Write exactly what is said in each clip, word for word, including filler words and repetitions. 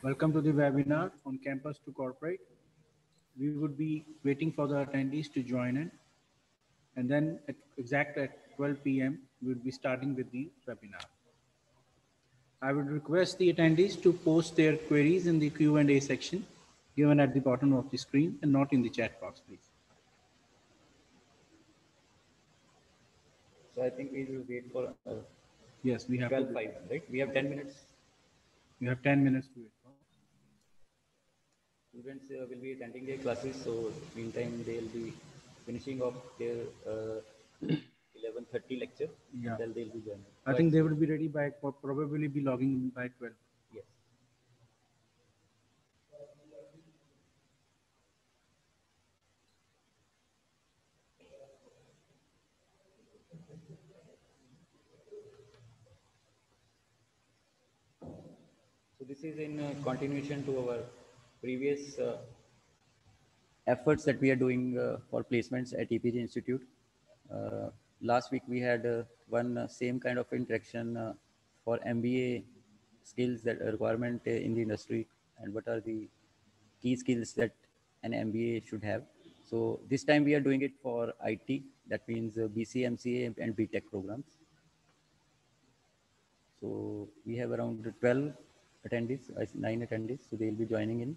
Welcome to the webinar on Campus to Corporate. We would be waiting for the attendees to join in, and then at exact at twelve p m we would be starting with the webinar. I would request the attendees to post their queries in the Q and A section given at the bottom of the screen and not in the chat box, please. So I think we will wait for uh, yes, we have twelve five, right? We have ten minutes. We have ten minutes to wait for. Students uh, will be attending their classes, so meantime they'll be finishing off their uh, eleven thirty lecture, yeah. and then they'll be joining. I so think I they will be ready by, probably be logging by twelve. Yes. So this is in uh, continuation to our previous uh, efforts that we are doing uh, for placements at E P J Institute. Uh, last week we had uh, one uh, same kind of interaction uh, for M B A skills that are requirement uh, in the industry, and what are the key skills that an M B A should have. So this time we are doing it for I T, that means uh, B C A, M C A and B Tech programs. So we have around twelve attendees, nine attendees, so they will be joining in.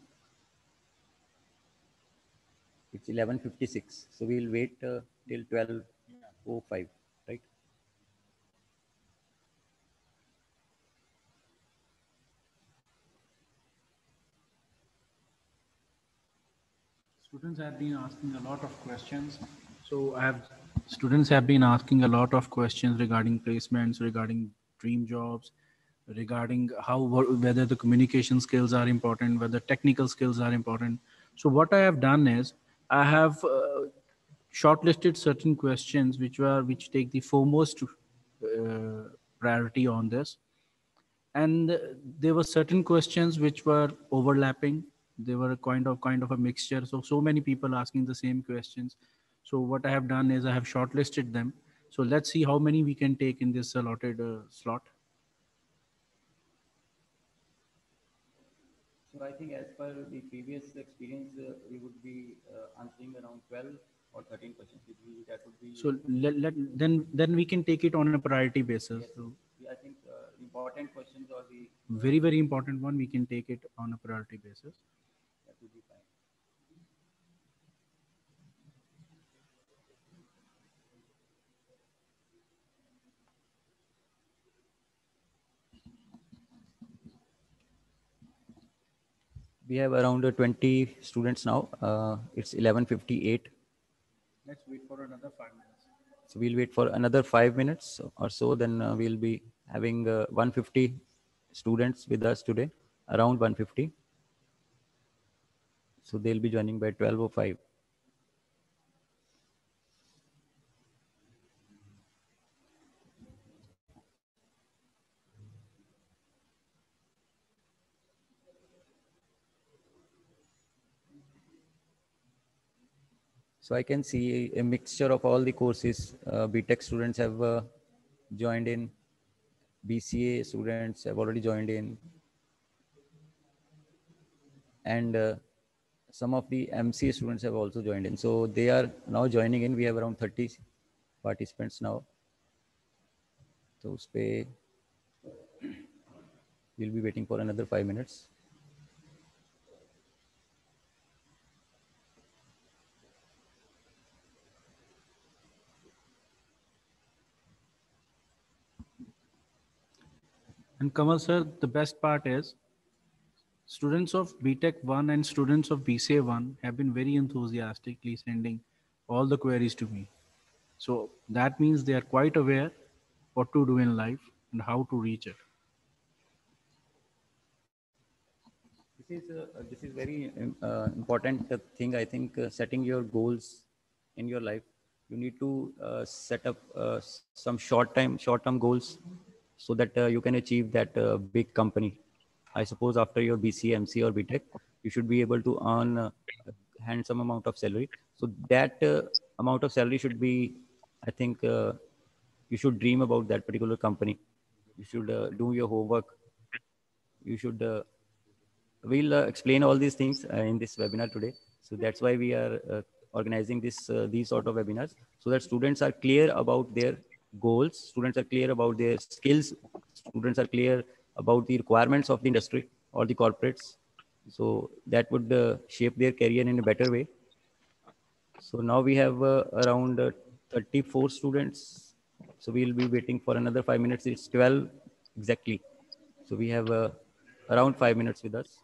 It's eleven fifty-six, so we'll wait uh, till twelve oh five, right? Students have been asking a lot of questions. So I have students have been asking a lot of questions regarding placements, regarding dream jobs, regarding how whether the communication skills are important, whether technical skills are important. So what I have done is I have uh, shortlisted certain questions which were which take the foremost uh, priority on this, and there were certain questions which were overlapping. They were a kind of kind of a mixture, so so many people asking the same questions. So what I have done is I have shortlisted them. So let's see how many we can take in this allotted uh, slot. So I think as per the previous experience, uh, we would be uh, answering around twelve or thirteen questions. That would be. So let, let then then we can take it on a priority basis. Yes. So I think uh, important questions or the uh, very very important one, we can take it on a priority basis. That would be fine. We have around uh, twenty students now. Uh, it's eleven fifty-eight. Let's wait for another five minutes. So we'll wait for another five minutes or so. Then uh, we'll be having uh, one hundred fifty students with us today, around one hundred fifty. So they'll be joining by twelve oh five. So I can see a mixture of all the courses. Uh, B Tech students have uh, joined in. B C A students have already joined in. And uh, some of the M C A students have also joined in. So they are now joining in. We have around thirty participants now. So we'll be waiting for another five minutes. And Kamal sir, the best part is students of B Tech one and students of B C A one have been very enthusiastically sending all the queries to me. So that means they are quite aware what to do in life and how to reach it. This is uh, this is very uh, important thing. I think uh, setting your goals in your life, you need to uh, set up uh, some short time, short term goals, so that uh, you can achieve that uh, big company. I suppose after your B C A, M C A or B Tech, you should be able to earn uh, a handsome amount of salary. So that uh, amount of salary should be, I think, uh, you should dream about that particular company. You should uh, do your homework. You should uh, we'll uh, explain all these things uh, in this webinar today. So that's why we are uh, organizing this uh, these sort of webinars, so that students are clear about their goals, students are clear about their skills, students are clear about the requirements of the industry or the corporates. So that would uh, shape their career in a better way. So now we have uh, around uh, thirty-four students. So we'll be waiting for another five minutes. It's twelve exactly. So we have uh, around five minutes with us.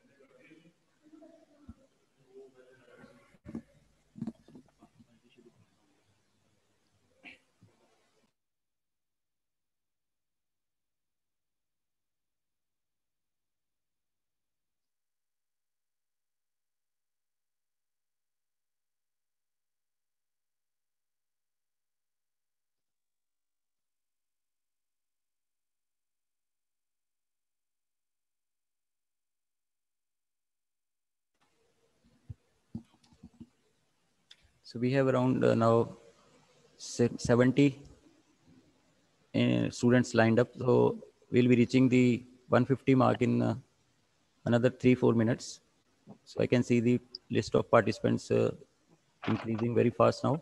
So we have around uh, now seventy uh, students lined up. So we'll be reaching the one fifty mark in uh, another three, four minutes. So I can see the list of participants uh, increasing very fast now,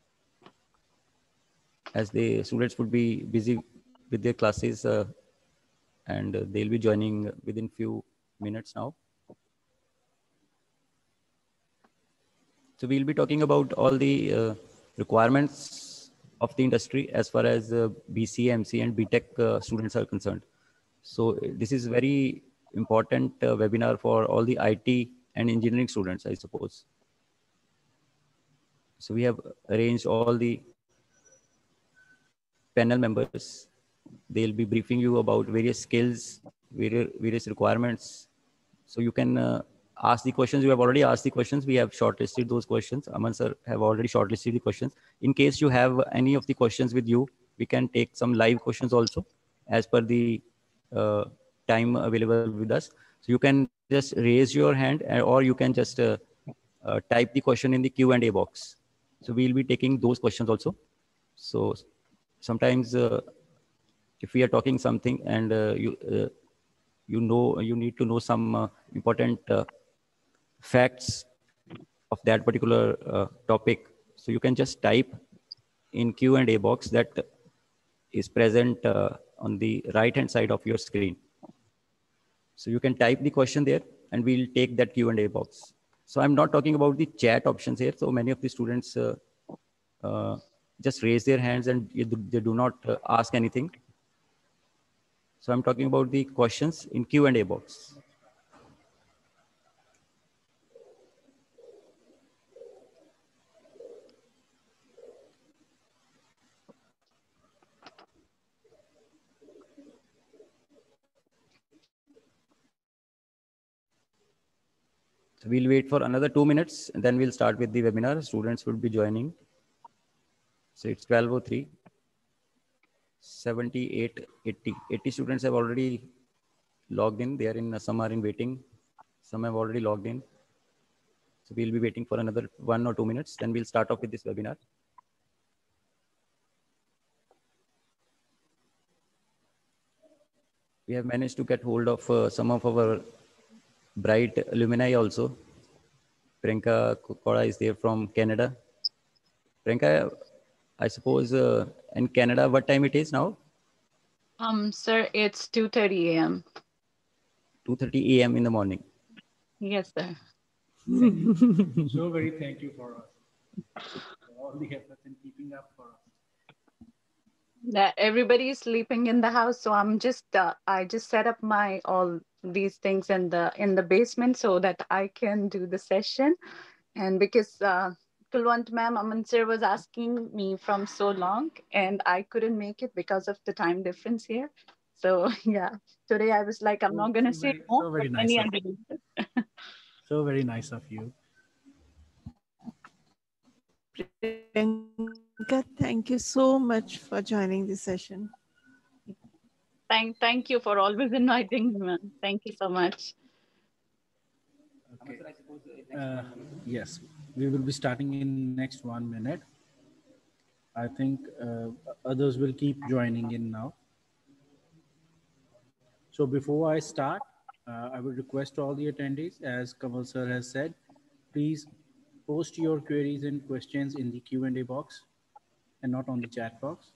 as the students would be busy with their classes uh, and uh, they'll be joining within few minutes now. So we'll be talking about all the uh, requirements of the industry as far as uh, B C A, M C A and B Tech uh, students are concerned. So uh, this is very important uh, webinar for all the I T and engineering students, I suppose. So we have arranged all the panel members. They'll be briefing you about various skills, various, various requirements. So you can uh, ask the questions. You have already asked the questions. We have shortlisted those questions. Aman sir have already shortlisted the questions. In case you have any of the questions with you, we can take some live questions also as per the uh, time available with us. So you can just raise your hand or you can just uh, uh, type the question in the Q and A box. So we'll be taking those questions also. So sometimes uh, if we are talking something and uh, you uh, you know you need to know some uh, important uh, facts of that particular uh, topic, so you can just type in Q and A box that is present uh, on the right hand side of your screen. So you can type the question there and we'll take that Q and A box. So I'm not talking about the chat options here. So many of the students uh, uh, just raise their hands and they do not uh, ask anything. So I'm talking about the questions in Q and A box. So we'll wait for another two minutes and then we'll start with the webinar. Students will be joining. So it's twelve oh three, seventy-eight, eighty. eighty students have already logged in. They are in, some are in waiting. Some have already logged in. So we'll be waiting for another one or two minutes. Then we'll start off with this webinar. We have managed to get hold of uh, some of our bright alumni also. Priyanka Koda is there from Canada. Priyanka, I suppose uh, in Canada, what time it is now? Um, sir, it's two thirty a m two thirty a m in the morning. Yes, sir. So very thank you for us. For all the efforts in keeping up for us. That everybody is sleeping in the house, so I'm just uh, I just set up my all these things in the in the basement so that I can do the session. And because uh, Kulwant ma'am, Aman sir was asking me from so long, and I couldn't make it because of the time difference here. So yeah, today I was like, I'm So, not gonna so say very, no so for very nice any of other you. reason. So very nice of you. Priyanka, thank you so much for joining this session. Thank thank you for always inviting me, ma'am. Thank you so much. Okay. Uh, yes, we will be starting in next one minute. I think uh, others will keep joining in now. So before I start, Uh, I would request all the attendees, as Kamal sir has said, please post your queries and questions in the Q and A box and not on the chat box.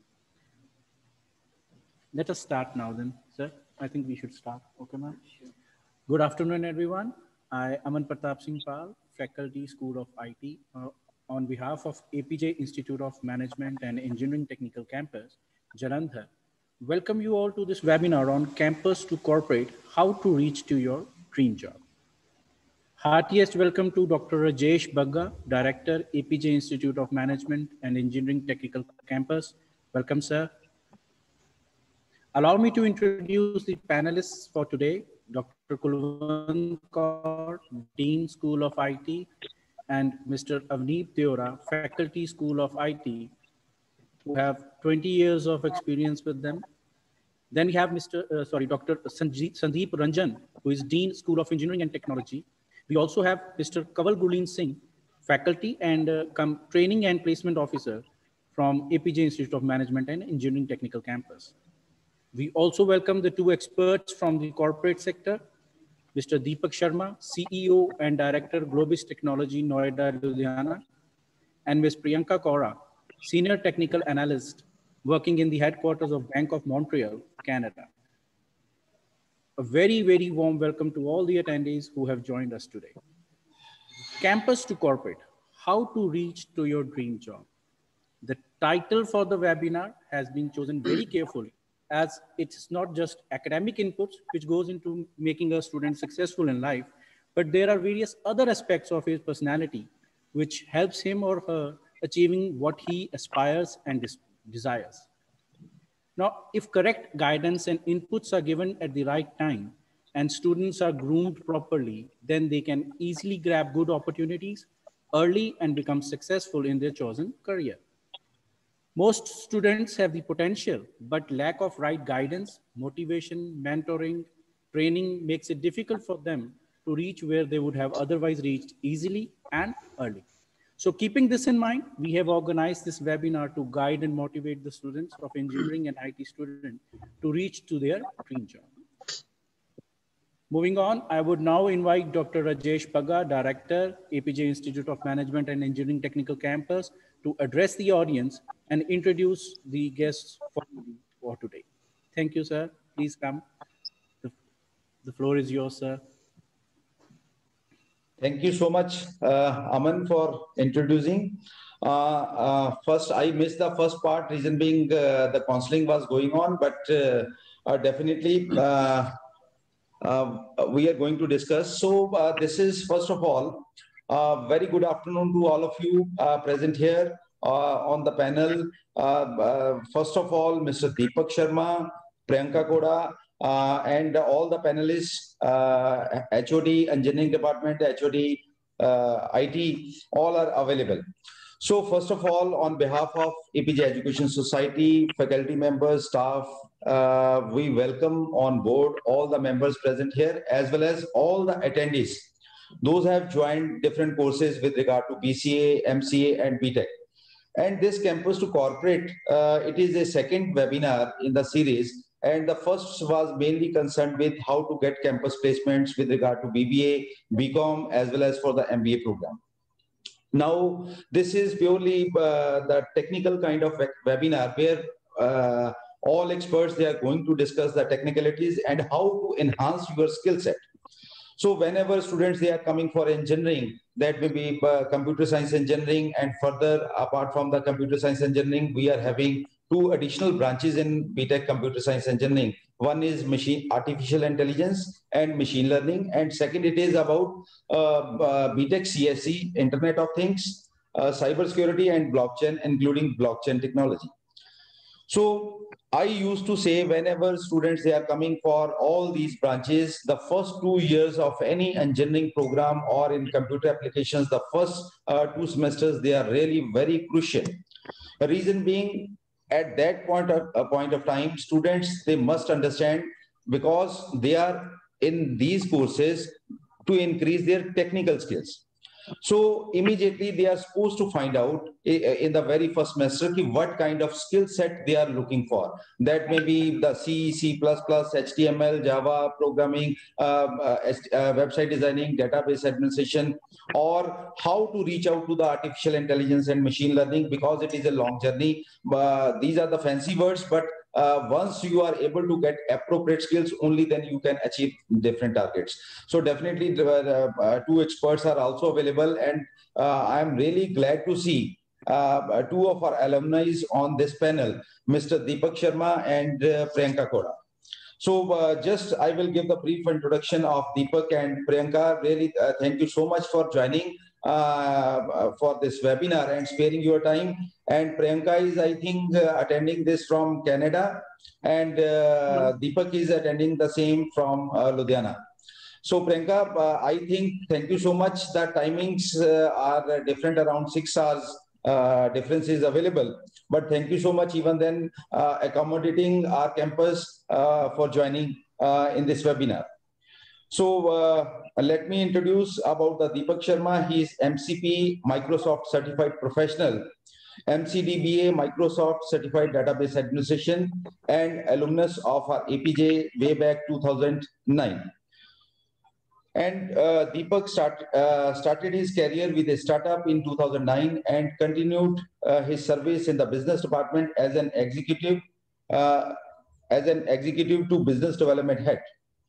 Let us start now then, sir. I think we should start. Okay, ma'am? Sure. Good afternoon, everyone. I am Aman Pratap Singh Pal, Faculty, School of I T. Uh, on behalf of A P J Institute of Management and Engineering Technical Campus, Jalandhar, welcome you all to this webinar on Campus to Corporate, how to reach to your dream job. Heartiest welcome to Doctor Rajesh Bagga, Director, A P J Institute of Management and Engineering Technical Campus. Welcome, sir. Allow me to introduce the panelists for today, Doctor Kulwant Kaur, Dean School of I T, and Mister Avneet Deora, Faculty School of I T, who have twenty years of experience with them. Then we have Mister Uh, sorry, Doctor Sandeep Ranjan, who is Dean School of Engineering and Technology. We also have Mister Kaval Gurleen Singh, Faculty and uh, come Training and Placement Officer from A P J Institute of Management and Engineering Technical Campus. We also welcome the two experts from the corporate sector, Mister Deepak Sharma, C E O and Director, Globis Technology, Noida, Ludhiana, and Miz Priyanka Kaura, Senior Technical Analyst, working in the headquarters of Bank of Montreal, Canada. A very, very warm welcome to all the attendees who have joined us today. Campus to Corporate, how to reach to your dream job. The title for the webinar has been chosen very carefully, as it's not just academic inputs which goes into making a student successful in life, but there are various other aspects of his personality which helps him or her achieving what he aspires and desires. Now, if correct guidance and inputs are given at the right time and students are groomed properly, then they can easily grab good opportunities early and become successful in their chosen career. Most students have the potential, but lack of right guidance, motivation, mentoring, training makes it difficult for them to reach where they would have otherwise reached easily and early. So keeping this in mind, we have organized this webinar to guide and motivate the students of engineering and I T students to reach to their dream job. Moving on, I would now invite Doctor Rajesh Bagga, Director, A P J Institute of Management and Engineering Technical Campus, to address the audience and introduce the guests for, for today. Thank you, sir. Please come. The, the floor is yours, sir. Thank you so much, uh, Aman, for introducing. Uh, uh, first, I missed the first part, reason being uh, the counseling was going on, but uh, uh, definitely uh, uh, we are going to discuss. So uh, this is, first of all, uh, very good afternoon to all of you uh, present here uh, on the panel. Uh, uh, first of all, Mister Deepak Sharma, Priyanka Kaura, Uh, and all the panelists, uh, H O D, Engineering Department, H O D, uh, I T, all are available. So first of all, on behalf of A P J Education Society, faculty members, staff, uh, we welcome on board all the members present here, as well as all the attendees. Those have joined different courses with regard to B C A, M C A, and B Tech. And this Campus to Corporate, uh, it is a second webinar in the series. And the first was mainly concerned with how to get campus placements with regard to B B A, B Com, as well as for the M B A program. Now, this is purely uh, the technical kind of webinar where uh, all experts, they are going to discuss the technicalities and how to enhance your skill set. So whenever students, they are coming for engineering, that may be uh, computer science engineering, and further apart from the computer science engineering, we are having two additional branches in B Tech Computer Science Engineering. One is machine artificial intelligence and machine learning, and second, it is about uh, uh, B Tech C S E, Internet of Things, uh, cybersecurity, and blockchain, including blockchain technology. So I used to say, whenever students, they are coming for all these branches, the first two years of any engineering program or in computer applications, the first uh, two semesters, they are really very crucial. The reason being, at that point of, uh, point of time, students, they must understand, because they are in these courses to increase their technical skills. So immediately they are supposed to find out in the very first semester what kind of skill set they are looking for. That may be the C, C++, H T M L, Java programming, uh, uh, uh, website designing, database administration, or how to reach out to the artificial intelligence and machine learning, because it is a long journey. Uh, these are the fancy words, but uh, once you are able to get appropriate skills, only then you can achieve different targets. So definitely the, uh, uh, two experts are also available, and uh, I'm really glad to see uh, two of our alumni on this panel, Mister Deepak Sharma and uh, Priyanka Koda. So uh, just I will give the brief introduction of Deepak and Priyanka. Really, uh, thank you so much for joining uh, for this webinar and sparing your time. And Priyanka is, I think, uh, attending this from Canada, and uh, Deepak is attending the same from uh, Ludhiana. So Priyanka, uh, I think, thank you so much. The timings uh, are different, around six hours uh, difference is available. But thank you so much, even then, uh, accommodating our campus uh, for joining uh, in this webinar. So uh, let me introduce about the Deepak Sharma. He is M C P Microsoft Certified Professional, M C D B A Microsoft Certified Database Administration, and alumnus of our A P J way back two thousand nine. And uh, Deepak start, uh, started his career with a startup in two thousand nine and continued uh, his service in the business department as an executive, uh, as an executive to business development head.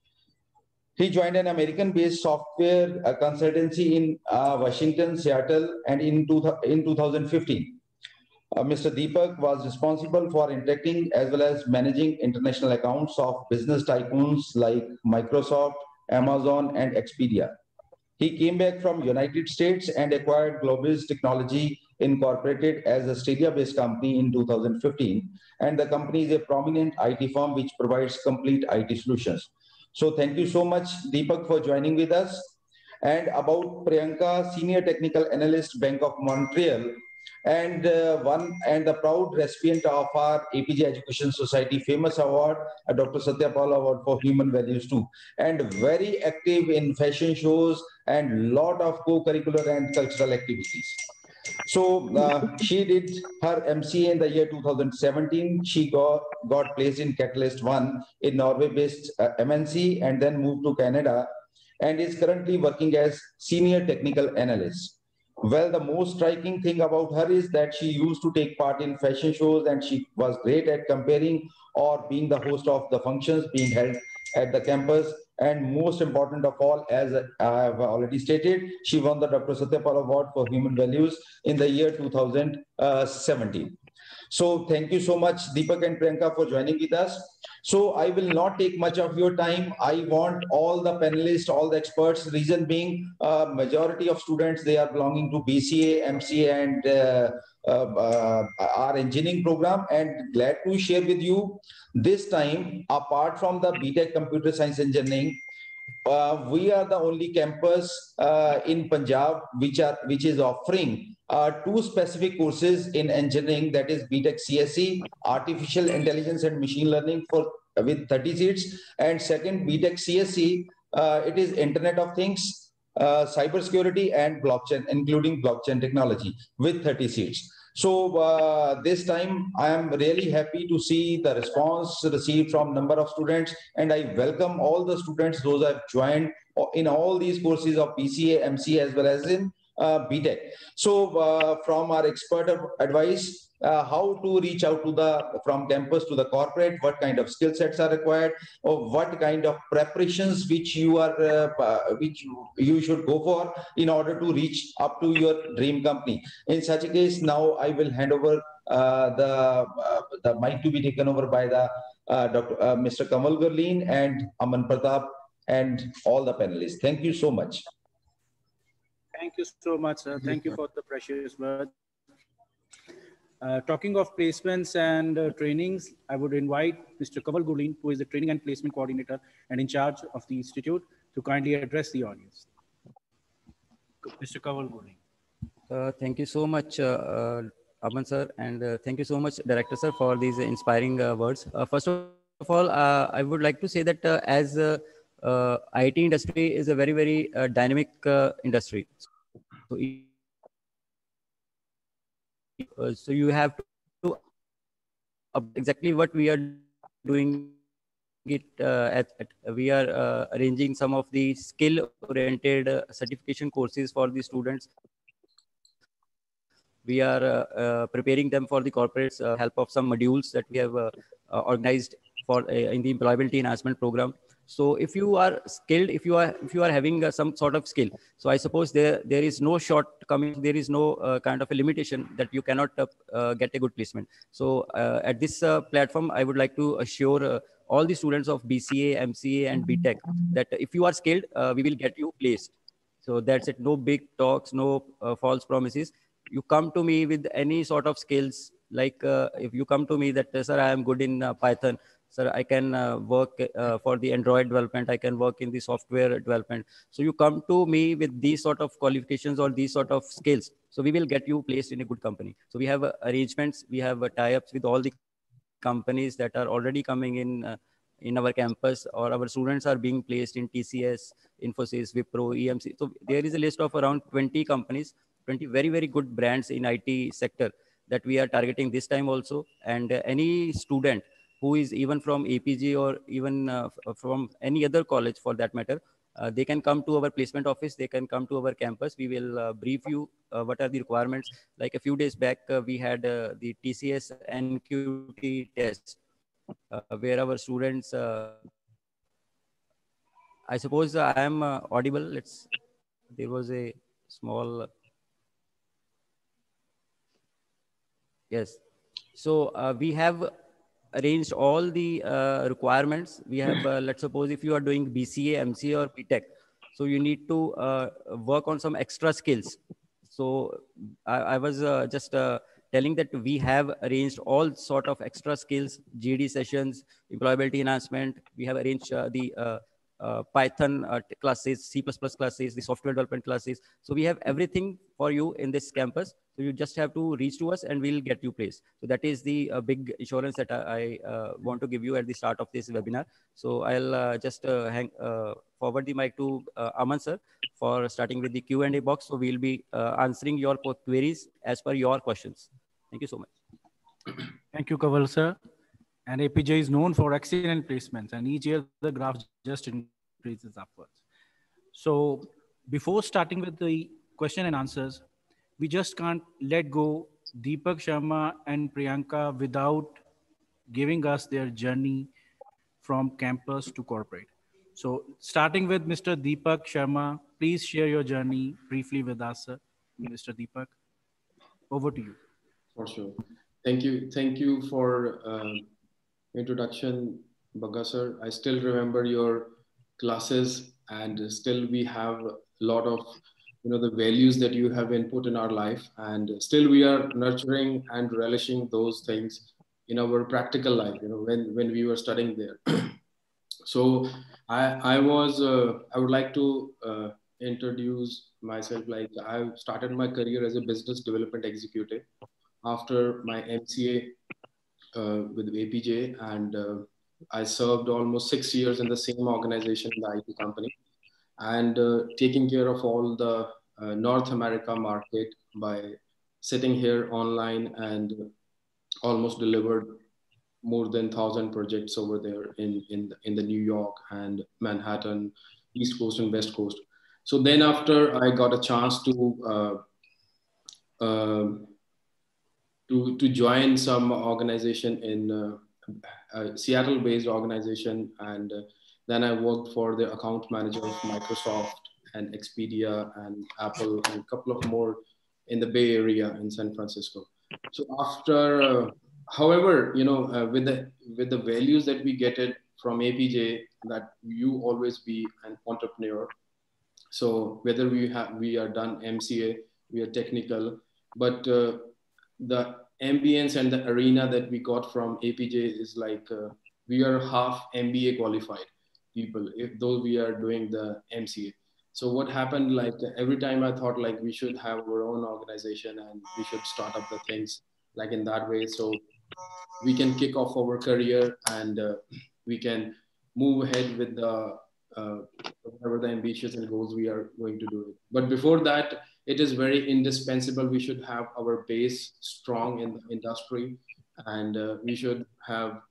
He joined an American-based software uh, consultancy in uh, Washington, Seattle, and in, two, in two thousand fifteen. Uh, Mister Deepak was responsible for interacting as well as managing international accounts of business tycoons like Microsoft, Amazon, and Expedia. He came back from United States and acquired Globis Technology Incorporated as a Australia-based company in two thousand fifteen. And the company is a prominent I T firm which provides complete I T solutions. So thank you so much, Deepak, for joining with us. And about Priyanka, Senior Technical Analyst, Bank of Montreal, and uh, one and the proud recipient of our A P J Education Society famous award, uh, Doctor Satya Paul Award for Human Values too, and very active in fashion shows and lot of co-curricular and cultural activities. So uh, she did her M C A in the year two thousand seventeen. She got, got placed in Catalyst One, a Norway-based uh, M N C, and then moved to Canada and is currently working as Senior Technical Analyst. Well, the most striking thing about her is that she used to take part in fashion shows, and she was great at comparing or being the host of the functions being held at the campus. And most important of all, as I have already stated, she won the Doctor Satya Paul Award for Human Values in the year two thousand seventeen. So thank you so much, Deepak and Priyanka, for joining with us. So I will not take much of your time. I want all the panelists, all the experts, reason being uh, majority of students, they are belonging to B C A, M C A, and uh, uh, uh, our engineering program, and glad to share with you this time, apart from the B Tech Computer Science Engineering, uh, we are the only campus uh, in Punjab which are which is offering uh, two specific courses in engineering, that is B Tech C S E, Artificial Intelligence and Machine Learning for uh, with thirty seats, and second B Tech C S E, uh, it is Internet of Things, uh, cybersecurity and blockchain, including blockchain technology, with thirty seats. So uh, this time I am really happy to see the response received from number of students, and I welcome all the students, those who have joined in all these courses of B C A, M C A, as well as in uh, B Tech. So uh, from our expert advice, uh, how to reach out to the from campus to the corporate, what kind of skill sets are required, or what kind of preparations which you are uh, which you, you should go for in order to reach up to your dream company. In such a case, now I will hand over uh, the uh, the mic to be taken over by the uh, Doctor Uh, Mister Kamal Gurleen and Aman Pratap and all the panelists. Thank you so much. Thank you so much, sir. Thank you for the precious words. Uh, talking of placements and uh, trainings, I would invite Mister Kamal Gurleen, who is the Training and Placement Coordinator and in charge of the Institute, to kindly address the audience. Mister Kamal Gurleen. Uh, thank you so much, uh, uh, Aman sir, and uh, thank you so much, Director sir, for these inspiring uh, words. Uh, first of all, uh, I would like to say that uh, as uh, uh, I T industry is a very, very uh, dynamic uh, industry. So, uh, so you have to update exactly what we are doing it uh, at, at we are uh, arranging some of the skill oriented uh, certification courses for the students. We are uh, uh, preparing them for the corporates uh, help of some modules that we have uh, uh, organized for uh, in the employability enhancement program. So if you are skilled, if you are if you are having uh, some sort of skill, so I suppose there there is no shortcoming, there is no uh, kind of a limitation that you cannot uh, uh, get a good placement. So uh, at this uh, platform, I would like to assure uh, all the students of B C A, M C A, and B Tech that if you are skilled, uh, we will get you placed. So that's it. No big talks, no uh, false promises. You come to me with any sort of skills. Like uh, if you come to me that, uh, sir, I am good in uh, Python. Sir, I can uh, work uh, for the Android development. I can work in the software development. So you come to me with these sort of qualifications or these sort of skills. So we will get you placed in a good company. So we have uh, arrangements. We have uh, tie-ups with all the companies that are already coming in uh, in our campus, or our students are being placed in T C S, Infosys, Wipro, E M C. So there is a list of around twenty companies, twenty very, very good brands in I T sector that we are targeting this time also. And uh, any student who is even from A P G or even uh, from any other college for that matter, uh, they can come to our placement office. They can come to our campus. We will uh, brief you uh, what are the requirements. Like a few days back, uh, we had uh, the T C S N Q T test uh, where our students, uh, I suppose uh, I am uh, audible. Let's, there was a small, yes. So uh, we have arranged all the uh, requirements. We have, uh, let's suppose if you are doing B C A, M C A or B Tech, so you need to uh, work on some extra skills. So I, I was uh, just uh, telling that we have arranged all sort of extra skills, G D sessions, employability enhancement. We have arranged uh, the uh, uh, Python uh, classes, C plus plus classes, the software development classes. So we have everything for you in this campus. So you just have to reach to us and we'll get you placed. So that is the uh, big assurance that I, I uh, want to give you at the start of this webinar. So I'll uh, just uh, hang, uh, forward the mic to uh, Aman sir for starting with the Q and A box. So we'll be uh, answering your queries as per your questions. Thank you so much. Thank you, Kaval sir. And A P J is known for excellent placements, and each year the graph just increases upwards. So before starting with the question and answers, we just can't let go Deepak Sharma and Priyanka without giving us their journey from campus to corporate. So starting with Mister Deepak Sharma, please share your journey briefly with us, sir. Mister Deepak, over to you. For sure. Thank you. Thank you for uh, introduction, Bagga sir. I still remember your classes, and still we have a lot of, you know, the values that you have input in our life, and still we are nurturing and relishing those things in our practical life, you know, when, when we were studying there. So I, I was, uh, I would like to uh, introduce myself. Like I started my career as a business development executive after my M C A uh, with A P J, and uh, I served almost six years in the same organization, the I T company, and uh, taking care of all the uh, North America market by sitting here online, and almost delivered more than one thousand projects over there in, in, in the New York and Manhattan, East Coast and West Coast. So then after I got a chance to uh, uh, to, to join some organization in uh, a Seattle-based organization, and uh, then I worked for the account manager of Microsoft and Expedia and Apple and a couple of more in the Bay Area in San Francisco. So after, uh, however, you know, uh, with the with the values that we get it from A P J, that you always be an entrepreneur. So whether we have we are done M C A, we are technical, but uh, the ambience and the arena that we got from A P J is like uh, we are half M B A qualified people, if though we are doing the M C A. So what happened, like every time I thought like we should have our own organization and we should start up the things like in that way, so we can kick off our career and uh, we can move ahead with the uh, whatever the ambitions and goals we are going to do it. But before that, it is very indispensable. We should have our base strong in the industry, and uh, we should have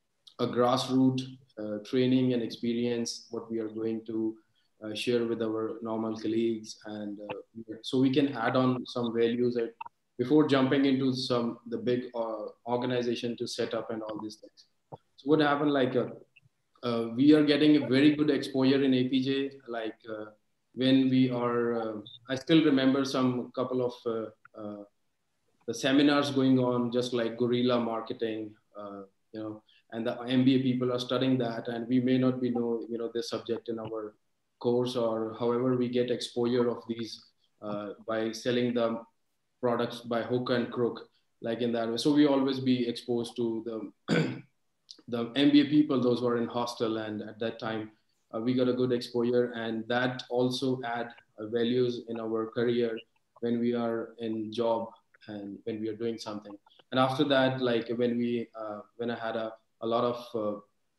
a grassroots uh, training and experience, what we are going to uh, share with our normal colleagues. And uh, so we can add on some values that before jumping into some the big uh, organization to set up and all these things. So what happened, like uh, uh, we are getting a very good exposure in A P J, like uh, when we are, uh, I still remember some couple of uh, uh, the seminars going on, just like guerrilla marketing, uh, you know, and the M B A people are studying that, and we may not be know, you know, this subject in our course, or however we get exposure of these uh, by selling the products by hook and crook, like in that way. So we always be exposed to the the M B A people, those who are in hostel, and at that time uh, we got a good exposure, and that also add uh, values in our career when we are in job and when we are doing something. And after that, like when we uh, when I had a, a lot of uh,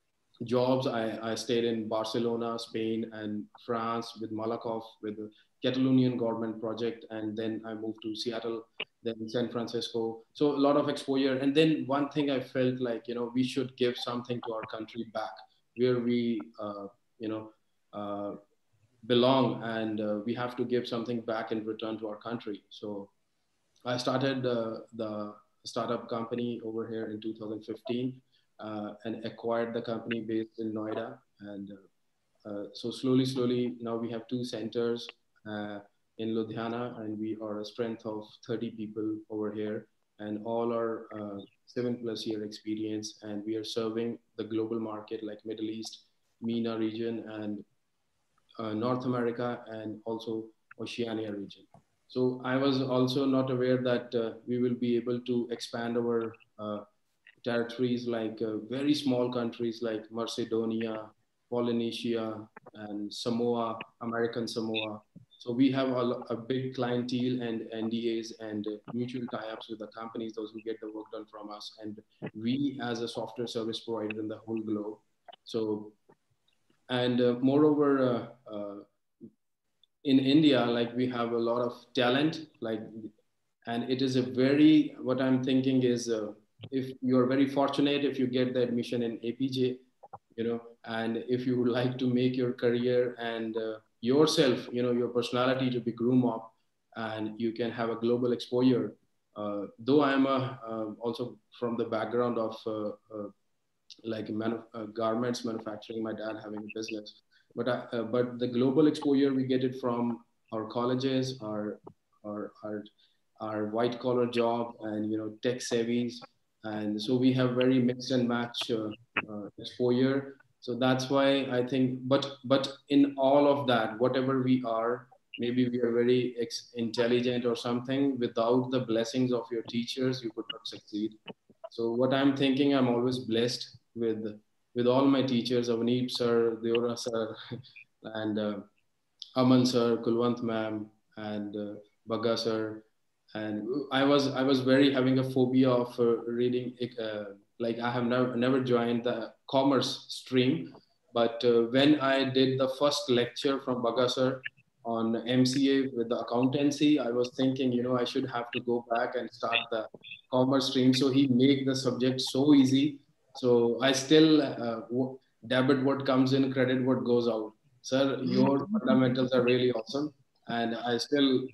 jobs, I, I stayed in Barcelona, Spain, and France with Malakoff, with the Catalonian government project, and then I moved to Seattle, then San Francisco. So a lot of exposure. And then one thing I felt like, you know, we should give something to our country back, where we, uh, you know, uh, belong, and uh, we have to give something back in return to our country. So I started uh, the startup company over here in two thousand fifteen uh, and acquired the company based in Noida. And uh, uh, so slowly, slowly, now we have two centers uh, in Ludhiana, and we are a strength of thirty people over here, and all are uh, seven plus year experience. And we are serving the global market like Middle East, MENA region, and uh, North America, and also Oceania region. So I was also not aware that uh, we will be able to expand our uh, territories, like uh, very small countries like Macedonia, Polynesia, and Samoa, American Samoa. So we have a, a big clientele and N D As and uh, mutual tie-ups with the companies, those who get the work done from us, and we as a software service provider in the whole globe. So, and uh, moreover, uh, uh, in India, like we have a lot of talent, like, and it is a very, what I'm thinking is, uh, if you're very fortunate, if you get the admission in A P J, you know, and if you would like to make your career and uh, yourself, you know, your personality to be groomed up, and you can have a global exposure. Uh, though I'm a, uh, also from the background of uh, uh, like manu- uh, garments manufacturing, my dad having a business, but I, uh, but the global exposure we get it from our colleges, our our our, our white collar job, and you know, tech savvies, and so we have very mixed and match uh, uh, exposure. So that's why I think, but but in all of that, whatever we are, maybe we are very ex- intelligent or something, without the blessings of your teachers you could not succeed. So what I'm thinking, I'm always blessed with with all my teachers, Avneep sir, Deora sir, and uh, Aman sir, Kulwant ma'am, and uh, Bagga sir. And I was I was very having a phobia of uh, reading. Uh, like I have never never joined the commerce stream, but uh, when I did the first lecture from Bagga sir on M C A with the accountancy, I was thinking, you know, I should have to go back and start the commerce stream. So he make the subject so easy. So I still uh, w- debit what comes in, credit what goes out. Sir, your fundamentals are really awesome, and I still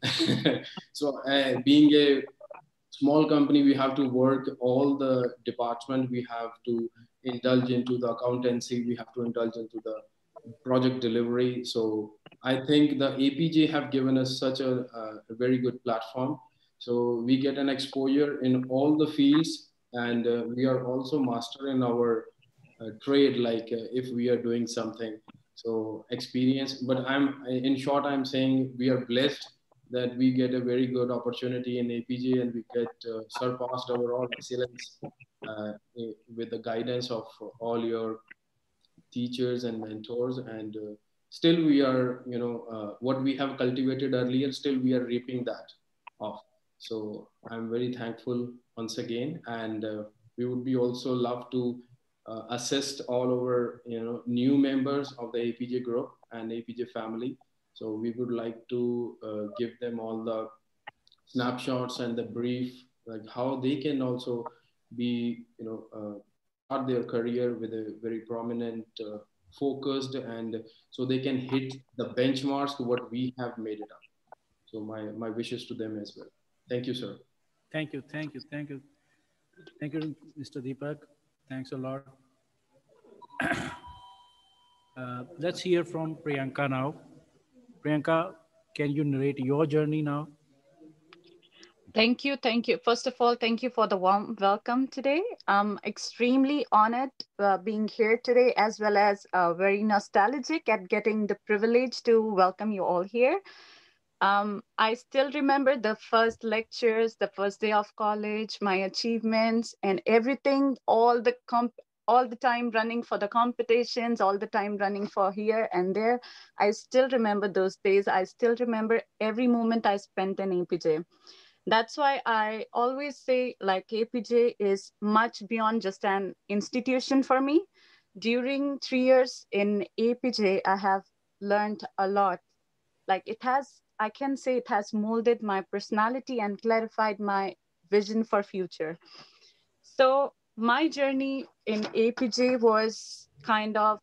so uh, being a small company, we have to work all the department. We have to indulge into the accountancy. We have to indulge into the project delivery. So I think the A P J have given us such a, a very good platform. So we get an exposure in all the fields, and uh, we are also master in our uh, trade. Like uh, if we are doing something, so experience. But I'm in short, I'm saying we are blessed that we get a very good opportunity in A P J, and we get uh, surpassed our all excellence uh, with the guidance of all your teachers and mentors. And uh, still we are, you know, uh, what we have cultivated earlier, still we are reaping that off. So I'm very thankful once again. And uh, we would be also love to uh, assist all our, you know, new members of the A P J group and A P J family. So we would like to uh, give them all the snapshots and the brief, like how they can also be, you know, uh, start their career with a very prominent, uh, focused, and so they can hit the benchmarks to what we have made it up. So my, my wishes to them as well. Thank you, sir. Thank you, thank you, thank you. Thank you, Mister Deepak. Thanks a lot. uh, let's hear from Priyanka now. Priyanka, can you narrate your journey now? Thank you. Thank you. First of all, thank you for the warm welcome today. I'm extremely honored uh, being here today, as well as uh, very nostalgic at getting the privilege to welcome you all here. Um, I still remember the first lectures, the first day of college, my achievements, and everything, all the comp all the time running for the competitions, all the time running for here and there. I still remember those days. I still remember every moment I spent in A P J. That's why I always say like A P J is much beyond just an institution for me. During three years in A P J, I have learned a lot. Like it has, I can say it has molded my personality and clarified my vision for future. So my journey in A P J was kind of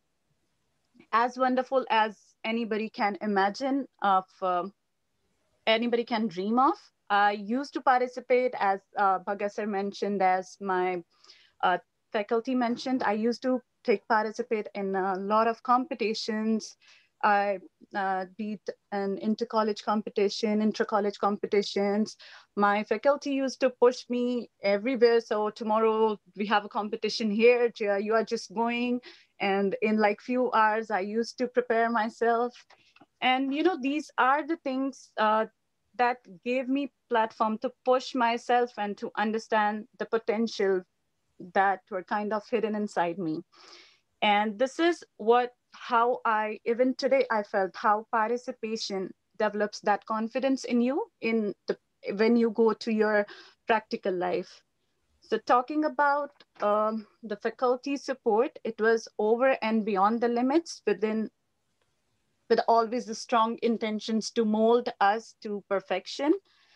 as wonderful as anybody can imagine of um, anybody can dream of. I used to participate, as uh, Bhagasar mentioned, as my uh, faculty mentioned, I used to take participate in a lot of competitions. I uh, beat an inter-college competition, intra-college competitions. My faculty used to push me everywhere. So tomorrow we have a competition here. Jia, you are just going. And in like few hours, I used to prepare myself. And you know, these are the things uh, that gave me platform to push myself and to understand the potential that were kind of hidden inside me. And this is what, how I, even today, I felt how participation develops that confidence in you in the, when you go to your practical life. So talking about um, the faculty support, it was over and beyond the limits within, with always the strong intentions to mold us to perfection.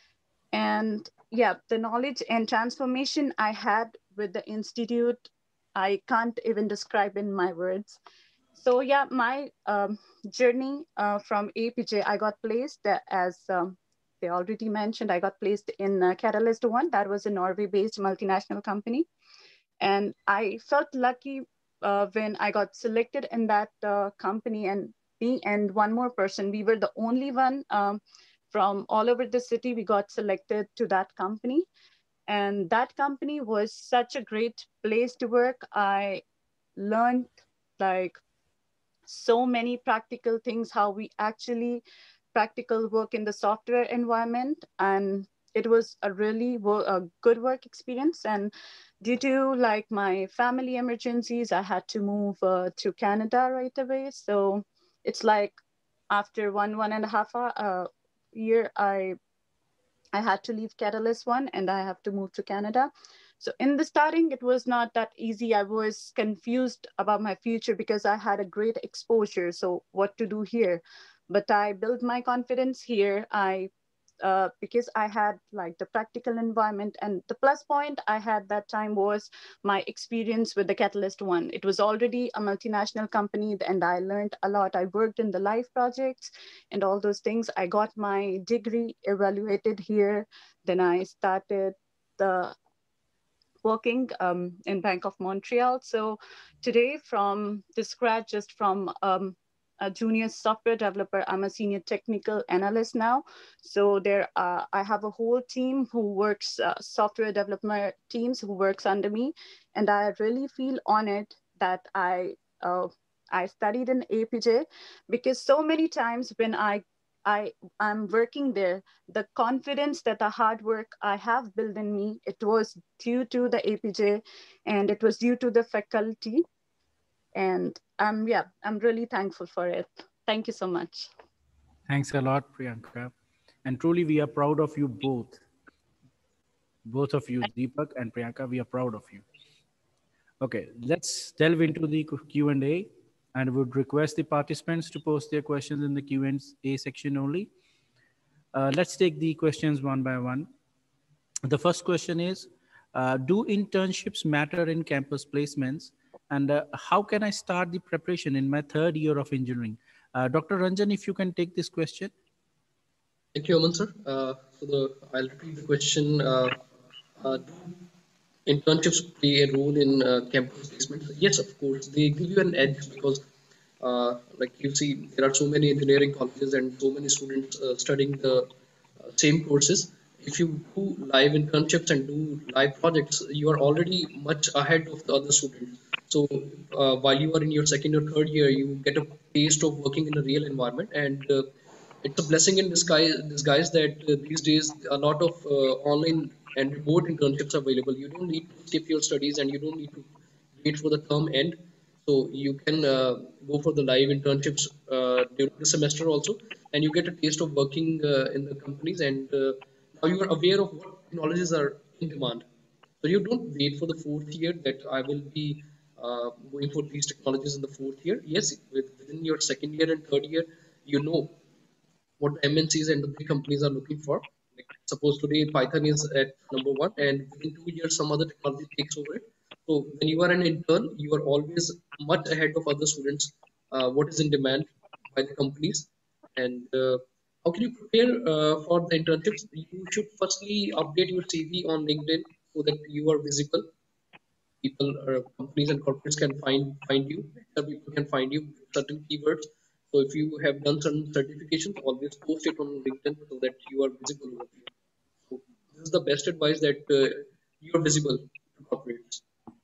And yeah, the knowledge and transformation I had with the Institute, I can't even describe in my words. So yeah, my um, journey uh, from A P J, I got placed uh, as um, they already mentioned, I got placed in uh, Catalyst One. That was a Norway-based multinational company. And I felt lucky uh, when I got selected in that uh, company, and me and one more person, we were the only one um, from all over the city. We got selected to that company. And that company was such a great place to work. I learned like so many practical things, how we actually practical work in the software environment. And it was a really wo- a good work experience. And due to like my family emergencies, I had to move uh, to Canada right away. So it's like after one, one and a half hour, uh, year, I I had to leave Catalyst One and I have to move to Canada. So in the starting, it was not that easy. I was confused about my future because I had a great exposure. So what to do here? But I built my confidence here. I uh, because I had like the practical environment, and the plus point I had that time was my experience with the Catalyst One. It was already a multinational company and I learned a lot. I worked in the live projects and all those things. I got my degree evaluated here. Then I started the working um, in Bank of Montreal. So today from the scratch, just from um, a junior software developer, I'm a senior technical analyst now. So there, uh, I have a whole team who works, uh, software development teams who works under me. And I really feel honored that I, uh, I studied in A P J, because so many times when I I I'm working there, the confidence that the hard work I have built in me, it was due to the A P J and it was due to the faculty. And um, yeah, I'm really thankful for it. Thank you so much. Thanks a lot, Priyanka. And truly, we are proud of you both. Both of you, Deepak and Priyanka, we are proud of you. Okay, let's delve into the Q and A. and would request the participants to post their questions in the Q and A section only. Uh, let's take the questions one by one. The first question is, uh, do internships matter in campus placements? And uh, how can I start the preparation in my third year of engineering? Uh, Doctor Ranjan, if you can take this question. Thank you, Aman sir. Uh, for the, I'll repeat the question. Uh, uh, do internships play a role in uh, campus placement? Yes, of course. They give you an edge because, uh, like you see, there are so many engineering colleges and so many students uh, studying the uh, same courses. If you do live internships and do live projects, you are already much ahead of the other students. So uh, while you are in your second or third year, you get a taste of working in a real environment, and uh, it's a blessing in disguise, disguise that uh, these days a lot of uh, online and remote internships are available. You don't need to skip your studies and you don't need to wait for the term end. So you can uh, go for the live internships uh, during the semester also, and you get a taste of working uh, in the companies, and uh, now you are aware of what technologies are in demand. So you don't wait for the fourth year that I will be uh, going for these technologies in the fourth year. Yes, within your second year and third year, you know what the M N Cs and the big companies are looking for. Like suppose today Python is at number one, and within two years some other technology takes over it. So when you are an intern, you are always much ahead of other students. Uh, what is in demand by the companies, and uh, how can you prepare uh, for the internships? You should firstly update your C V on LinkedIn so that you are visible. People, uh, companies and corporates can find find you. Other people can find you with certain keywords. So if you have done some certifications, always post it on LinkedIn so that you are visible over there. So this is the best advice, that uh, you are visible to corporates.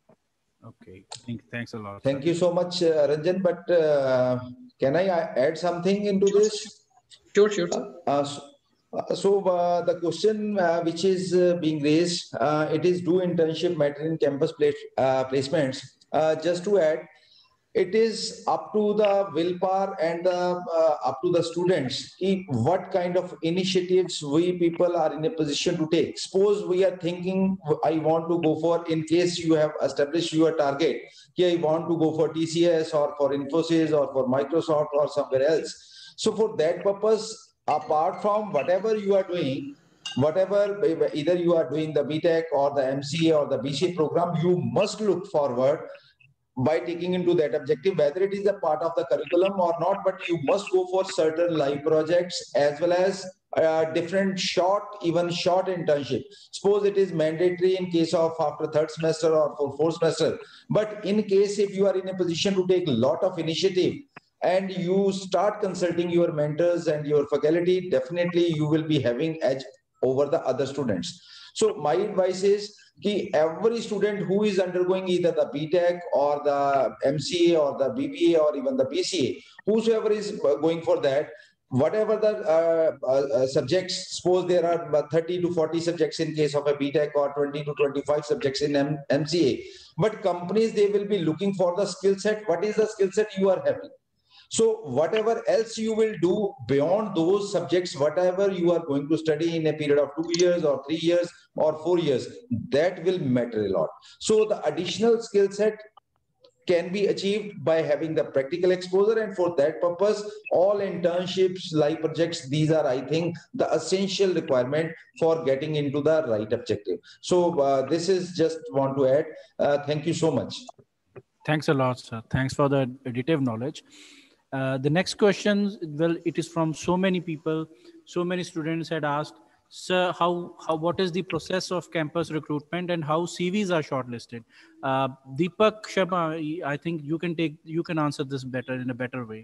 Okay, Thank, thanks a lot. Thank you so much, uh, Ranjan. But uh, can I uh, add something into this? Sure, sure, sir. Uh, so, uh, so uh, the question uh, which is uh, being raised, uh, it is, do internship matter in campus place, uh, placements? Uh, just to add, it is up to the willpower and the, uh, up to the students ki what kind of initiatives we people are in a position to take. Suppose we are thinking, I want to go for, in case you have established your target, ki I want to go for T C S or for Infosys or for Microsoft or somewhere else. So for that purpose, apart from whatever you are doing, whatever, either you are doing the B Tech or the M C A or the B C A program, you must look forward by taking into that objective, whether it is a part of the curriculum or not, but you must go for certain live projects as well as uh, different short, even short internship. Suppose it is mandatory in case of after third semester or for fourth semester, but in case if you are in a position to take a lot of initiative and you start consulting your mentors and your faculty, definitely you will be having edge over the other students. So my advice is कि every student who is undergoing either the B Tech or the M C A or the B B A or even the B C A, whosoever is going for that, whatever the uh, uh, subjects, suppose there are thirty to forty subjects in case of a B Tech or twenty to twenty-five subjects in M MCA, but companies, they will be looking for the skill set. What is the skill set you are having? So whatever else you will do beyond those subjects, whatever you are going to study in a period of two years or three years or four years, that will matter a lot. So the additional skill set can be achieved by having the practical exposure, and for that purpose, all internships, live projects, these are, I think, the essential requirement for getting into the right objective. So uh, this is just want to add. Uh, thank you so much. Thanks a lot, sir. Thanks for the additive knowledge. Uh, the next question, well, it is from so many people, so many students had asked, sir, how, how, what is the process of campus recruitment and how C Vs are shortlisted? Uh, Deepak Sharma, I think you can take, you can answer this better in a better way.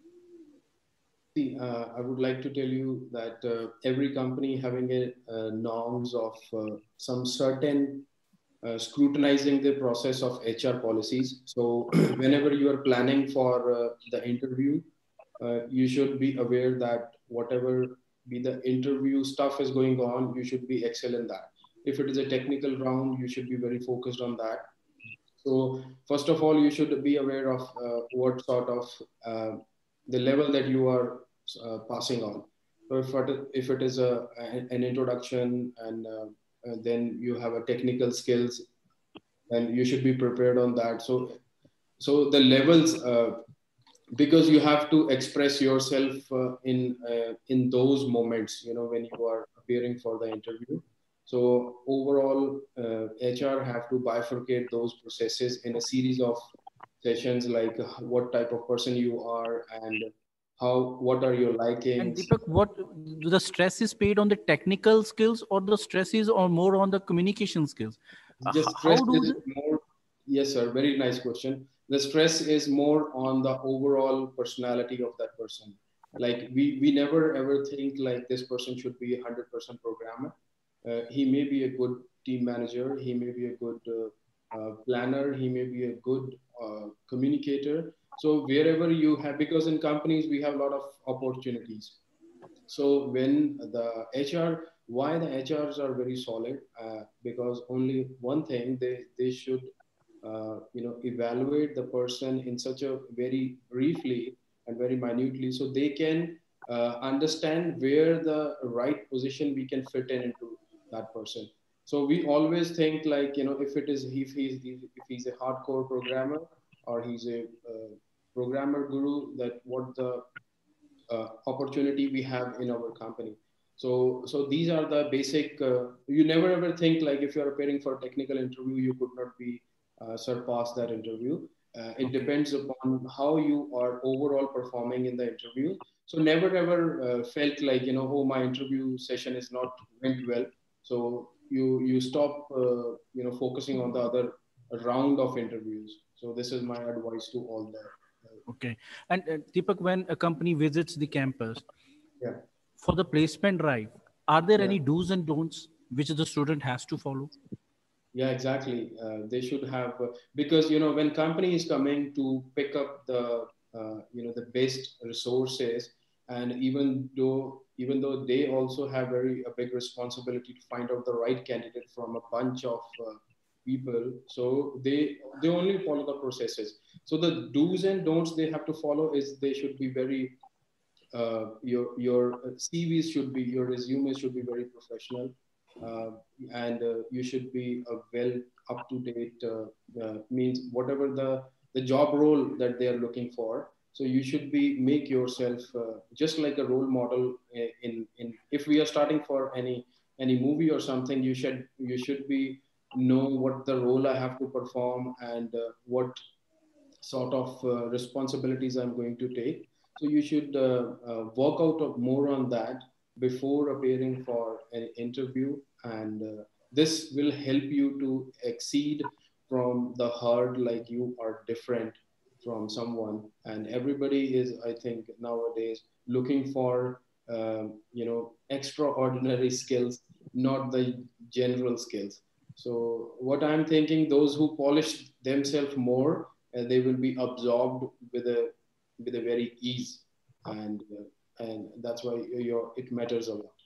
See, uh, I would like to tell you that uh, every company having a, uh, norms of uh, some certain Uh, scrutinizing the process of H R policies. So whenever you are planning for uh, the interview, uh, you should be aware that whatever be the interview stuff is going on, you should be excel in that. If it is a technical round, you should be very focused on that. So first of all, you should be aware of uh, what sort of uh, the level that you are uh, passing on. So if it, if it is a, an introduction and uh, Uh, then you have a technical skills, and you should be prepared on that. So, so the levels, uh, because you have to express yourself uh, in uh, in those moments, you know, when you are appearing for the interview. So overall, uh, H R have to bifurcate those processes in a series of sessions, like uh, what type of person you are and how, what are your And likings. Deepak, what the stress is paid on the technical skills, or the stress is or more on the communication skills? Uh, The h- stress how do is the, more, yes, sir, very nice question. The stress is more on the overall personality of that person. Like we, we never ever think like this person should be a hundred percent programmer. Uh, he may be a good team manager. He may be a good uh, uh, planner. He may be a good uh, communicator. So wherever you have, because in companies we have a lot of opportunities. So when the H R, why the H Rs are very solid? Uh, because only one thing, they they should uh, you know evaluate the person in such a very briefly and very minutely, so they can uh, understand where the right position we can fit in into that person. So we always think like, you know, if it is if he's if he's a hardcore programmer, or he's a uh, programmer guru, that what the uh, opportunity we have in our company. So, so these are the basic. Uh, you never ever think like if you are preparing for a technical interview, you could not be uh, surpass that interview. Uh, it okay. depends upon how you are overall performing in the interview. So never ever uh, felt like, you know, oh, my interview session is not went well. So you you stop uh, you know focusing on the other round of interviews. So this is my advice to all the. Okay. And uh, Deepak, when a company visits the campus Yeah. for the placement drive, are there Yeah. any do's and don'ts which the student has to follow? Yeah, exactly. Uh, they should have uh, because, you know, when company is coming to pick up the uh, you know the best resources, and even though even though they also have very a big responsibility to find out the right candidate from a bunch of uh, people, so they they only follow the processes. So the do's and don'ts they have to follow is they should be very uh, your your C Vs should be, your resume should be very professional, uh, and uh, you should be a well up to date. Uh, uh, means whatever the the job role that they are looking for. So you should be make yourself uh, just like a role model. In in if we are starting for any any movie or something, you should you should be know what the role I have to perform, and uh, what sort of uh, responsibilities I'm going to take. So you should uh, uh, work out of more on that before appearing for an interview, and uh, this will help you to exceed from the herd, like you are different from someone, and everybody is, I think, nowadays looking for um, you know extraordinary skills, not the general skills. So what I'm thinking, those who polish themselves more, uh, they will be absorbed with a with a very ease, and uh, and that's why your it matters a lot.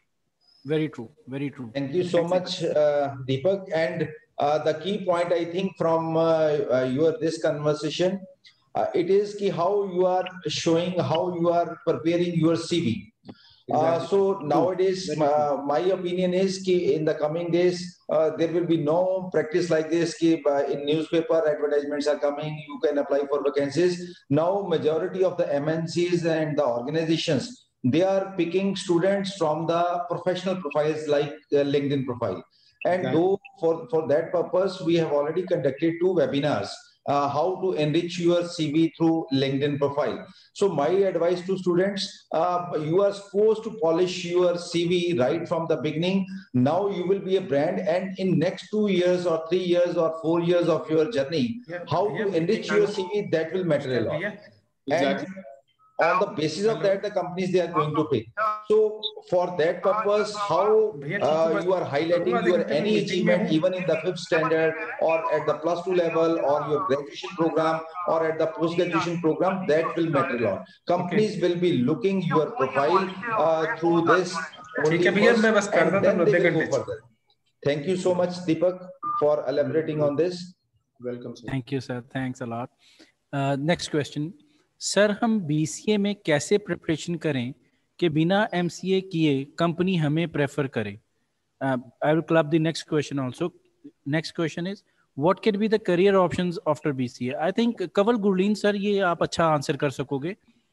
Very true. Very true. Thank you so much, uh, Deepak. And uh, the key point, I think, from uh, uh, your this conversation, uh, it is ki how you are showing, how you are preparing your C V. Uh, Exactly. so nowadays, Very true. uh, my opinion is ki in the coming days, uh, there will be no practice like this. Ki uh, in newspaper advertisements are coming, you can apply for vacancies. Now, majority of the M N Cs and the organizations, they are picking students from the professional profiles like uh, LinkedIn profile. And Exactly. though for, for that purpose, we have already conducted two webinars, uh, how to enrich your C V through LinkedIn profile. So my advice to students, uh, you are supposed to polish your C V right from the beginning. Now you will be a brand, and in next two years or three years or four years of your journey, how to enrich your C V, that will matter a lot. Exactly. And on the basis of that, the companies they are going to pick. So for that purpose, how uh, you are highlighting your any achievement, even in the fifth standard or at the plus two level or your graduation program or at the post graduation program, that will matter a lot. Companies will be looking your profile uh, through this only first, and then they will go further. Thank you so much, Deepak, for elaborating on this. Welcome, sir. Thank you, sir. Thanks a lot. Uh, next question. Sir हम B C A में कैसे preparation करें कि बिना M C A किए company हमें prefer करे? uh, I will club the next question also. Next question is, what can be the career options after B C A? I think Kaval Gurleen sir, ये आप अच्छा answer कर सकोगे.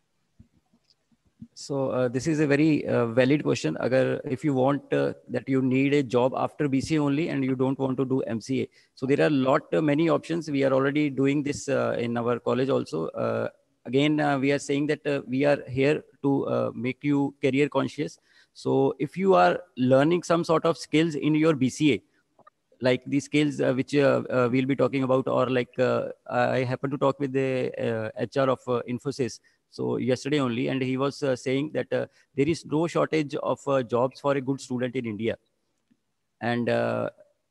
So uh, this is a very uh, valid question. Agar, if you want uh, that you need a job after B C A only and you don't want to do M C A. So there are lot uh, many options. We are already doing this uh, in our college also. Uh, again, uh, we are saying that uh, we are here to uh, make you career conscious. So if you are learning some sort of skills in your B C A, like the skills uh, which uh, uh, we'll be talking about, or like uh, I happen to talk with the uh, H R of uh, Infosys. So yesterday only, and he was uh, saying that uh, there is no shortage of uh, jobs for a good student in India. And uh,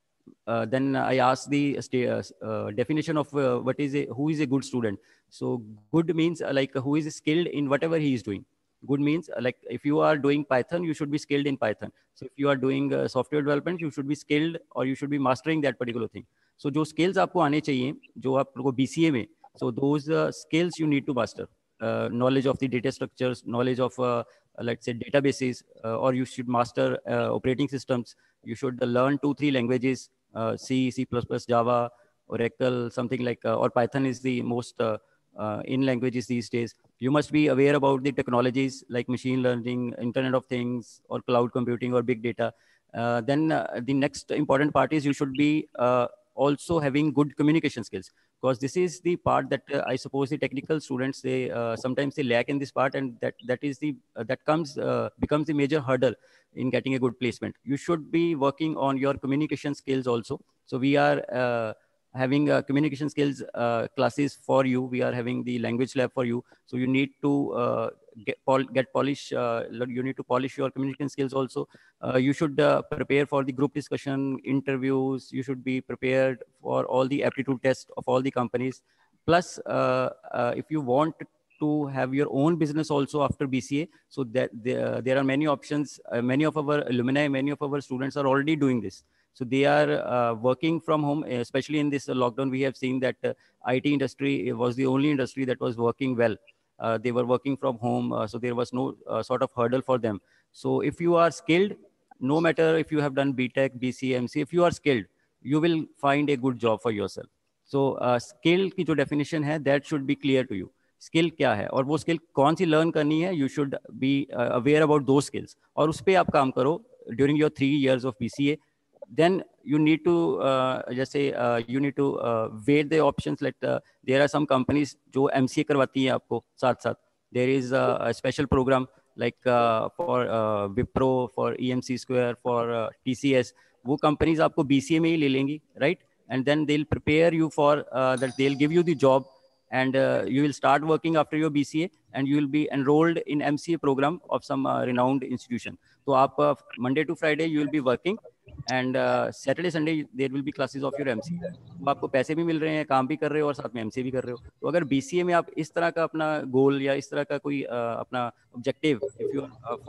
uh, then I asked the uh, uh, definition of uh, what is a, who is a good student. So good means uh, like who is skilled in whatever he is doing. Good means uh, like if you are doing Python, you should be skilled in Python. So if you are doing uh, software development, you should be skilled or you should be mastering that particular thing. So जो skills आपको आने चाहिए, जो आपको B C A में, so those uh, skills you need to master. Uh, knowledge of the data structures, knowledge of uh, let's say databases, uh, or you should master uh, operating systems. You should learn two, three languages, uh, C, C++, Java, Oracle, something like, uh, or Python is the most uh, uh, in languages these days. You must be aware about the technologies like machine learning, Internet of Things, or cloud computing, or big data. Uh, then uh, the next important part is you should be uh, also having good communication skills, because this is the part that uh, I suppose the technical students, they uh, sometimes they lack in this part, and that that is the uh, that comes uh, becomes the major hurdle in getting a good placement. You should be working on your communication skills also. So we are uh, having uh, communication skills uh, classes for you. We are having the language lab for you. So you need to uh, get, pol get polish, uh, you need to polish your communication skills also. Uh, you should uh, prepare for the group discussion, interviews. You should be prepared for all the aptitude tests of all the companies. Plus, uh, uh, if you want to have your own business also after B C A, so that there, there are many options. Uh, many of our alumni, many of our students are already doing this. So they are uh, working from home, especially in this uh, lockdown. We have seen that uh, I T industry was the only industry that was working well. Uh, they were working from home, uh, so there was no uh, sort of hurdle for them. So if you are skilled, no matter if you have done B Tech, B C A, M C A, if you are skilled, you will find a good job for yourself. So uh, skill की जो definition है, that should be clear to you. Skill क्या है और वो skill कौन सी learn करनी है, you should be uh, aware about those skills. और उस पे आप काम करो during your three years of B C A. Then you need to uh, just say uh, you need to uh, weigh the options. Like uh, there are some companies जो M C A करवाती हैं आपको साथ साथ. There is a, a special program like uh, for uh, Wipro, for E M C Square, for uh, T C S. वो companies आपको B C A में ही ले लेंगी, right? And then they'll prepare you for uh, that. They'll give you the job, and uh, you will start working after your B C A, and you will be enrolled in M C A program of some uh, renowned institution. So आप uh, Monday to Friday you will be working, and uh, Saturday Sunday there will be classes of your M C A. तो आपको पैसे भी मिल रहे हैं, काम भी कर रहे हो और साथ में M C A भी कर रहे हो. तो अगर B C A में आप इस तरह का अपना गोल या इस तरह का कोई uh, अपना objective, if you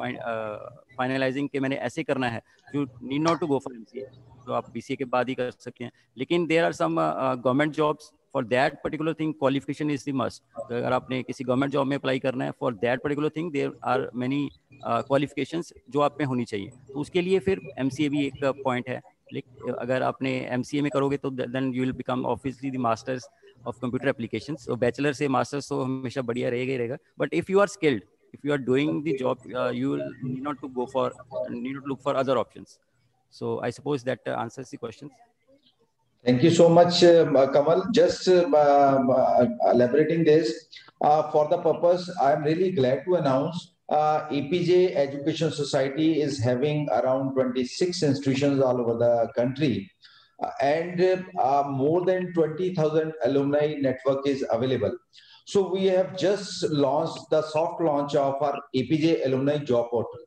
are finalising कि मैंने ऐसे करना है, you need not to go for M C A. तो आप B C A के बाद ही कर सकते हैं. लेकिन there are some government jobs. For that particular thing, qualification is the must. अगर आपने किसी गवर्नमेंट जॉब में अप्लाई करना है, for that particular thing, there are many uh, qualifications जो आप में होनी चाहिए. तो उसके लिए फिर M C A भी एक पॉइंट है. लेकिन अगर आपने M C A में करोगे तो then you will become obviously the masters of computer applications. So bachelor से masters तो हमेशा बढ़िया रहेगा ही रहेगा. But if you are skilled, if you are doing the job, uh, you will need not to go for, need to look for other options. So I suppose that uh, answers the questions. Thank you so much, uh, Kamal. Just uh, uh, elaborating this, uh, for the purpose, I'm really glad to announce uh, A P J Education Society is having around twenty-six institutions all over the country. Uh, and uh, more than twenty thousand alumni network is available. So we have just launched the soft launch of our A P J Alumni Job Portal.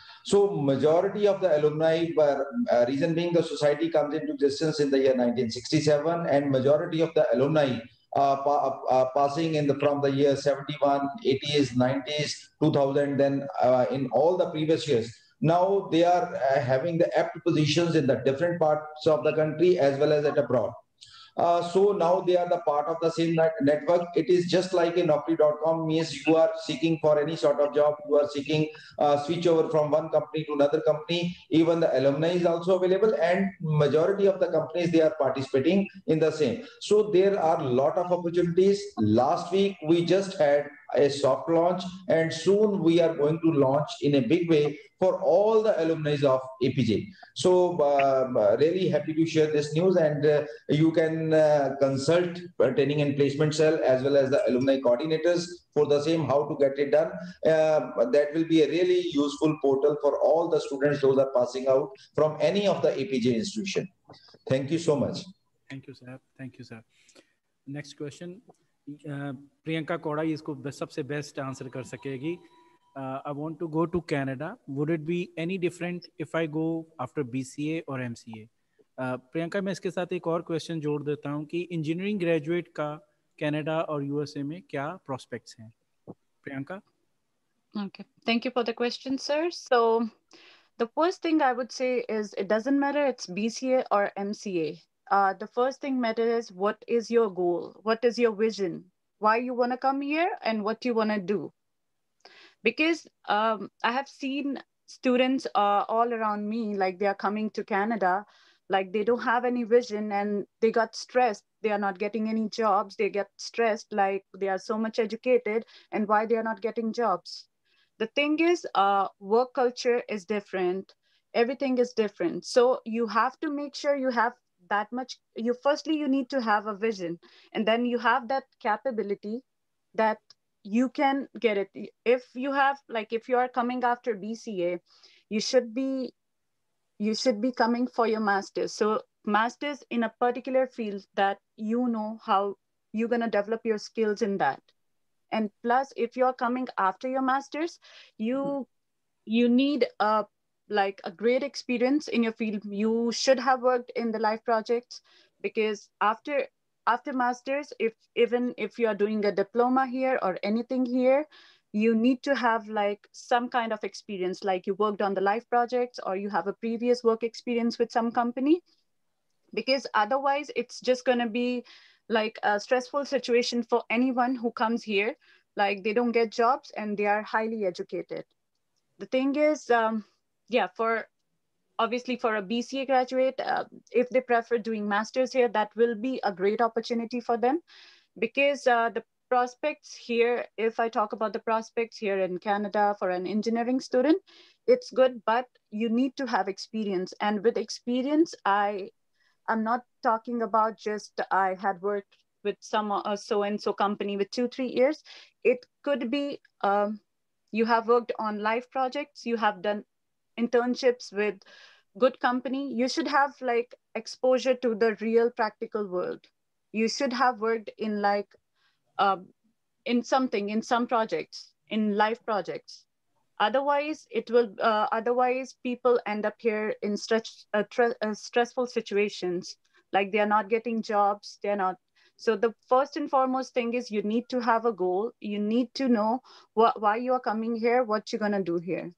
So majority of the alumni, were, uh, reason being the society comes into existence in the year nineteen sixty-seven, and majority of the alumni uh, pa uh, passing in the from the year seventy-one, eighties, nineties, two thousand, then uh, in all the previous years. Now they are uh, having the apt positions in the different parts of the country as well as at abroad. Uh, so now they are the part of the same net- network. It is just like a Naukri dot com means you are seeking for any sort of job, you are seeking uh, switch over from one company to another company. Even the alumni is also available, and majority of the companies they are participating in the same. So there are a lot of opportunities. Last week we just had a soft launch, and soon we are going to launch in a big way for all the alumni of A P J. So um, uh, really happy to share this news, and uh, you can uh, consult uh, training and placement cell as well as the alumni coordinators for the same how to get it done. Uh, that will be a really useful portal for all the students those are passing out from any of the A P J institution. Thank you so much. Thank you, sir. Thank you, sir. Next question. Uh, Priyanka Koda इसको best- सबसे best answer कर सकेगी. Uh, I want to go to Canada. Would it be any different if I go after B C A or M C A? Uh, Priyanka मैं इसके साथ एक और question जोड़ देता हूँ कि इंजीनियरिंग ग्रेजुएट का कनाडा और यूएसए में क्या प्रोस्पेक्ट्स हैं? Priyanka? Okay, thank you for the question, sir. So the first thing I would say is it doesn't matter it's B C A or M C A. Uh, the first thing matters is what is your goal? What is your vision? Why you want to come here and what you want to do? Because um, I have seen students uh, all around me, like they are coming to Canada, like they don't have any vision and they got stressed. They are not getting any jobs. They get stressed, like they are so much educated and why they are not getting jobs. The thing is, uh, work culture is different. Everything is different. So you have to make sure you have that much. You firstly, you need to have a vision, and then you have that capability that you can get it. If you have, like, if you are coming after B C A, you should be, you should be coming for your master's. So master's in a particular field that you know how you're going to develop your skills in that. And plus, if you're coming after your master's, you you need a like a great experience in your field. You should have worked in the life projects, because after after masters, if even if you are doing a diploma here or anything here, you need to have like some kind of experience, like you worked on the life projects or you have a previous work experience with some company, because otherwise it's just going to be like a stressful situation for anyone who comes here. Like they don't get jobs and they are highly educated. The thing is, um, yeah, for obviously for a B C A graduate, uh, if they prefer doing masters here, that will be a great opportunity for them, because uh, the prospects here, if I talk about the prospects here in Canada for an engineering student, it's good, but you need to have experience. And with experience, I I'm not talking about just I had worked with some uh, so and so company with two, three years. It could be um, you have worked on live projects, you have done internships with good company. You should have like exposure to the real practical world. You should have worked in like uh, in something, in some projects, in live projects. Otherwise, it will. Uh, otherwise, people end up here in stress, uh, tre- uh, stressful situations. Like they are not getting jobs. They're not. So the first and foremost thing is you need to have a goal. You need to know what why you are coming here, what you're gonna do here,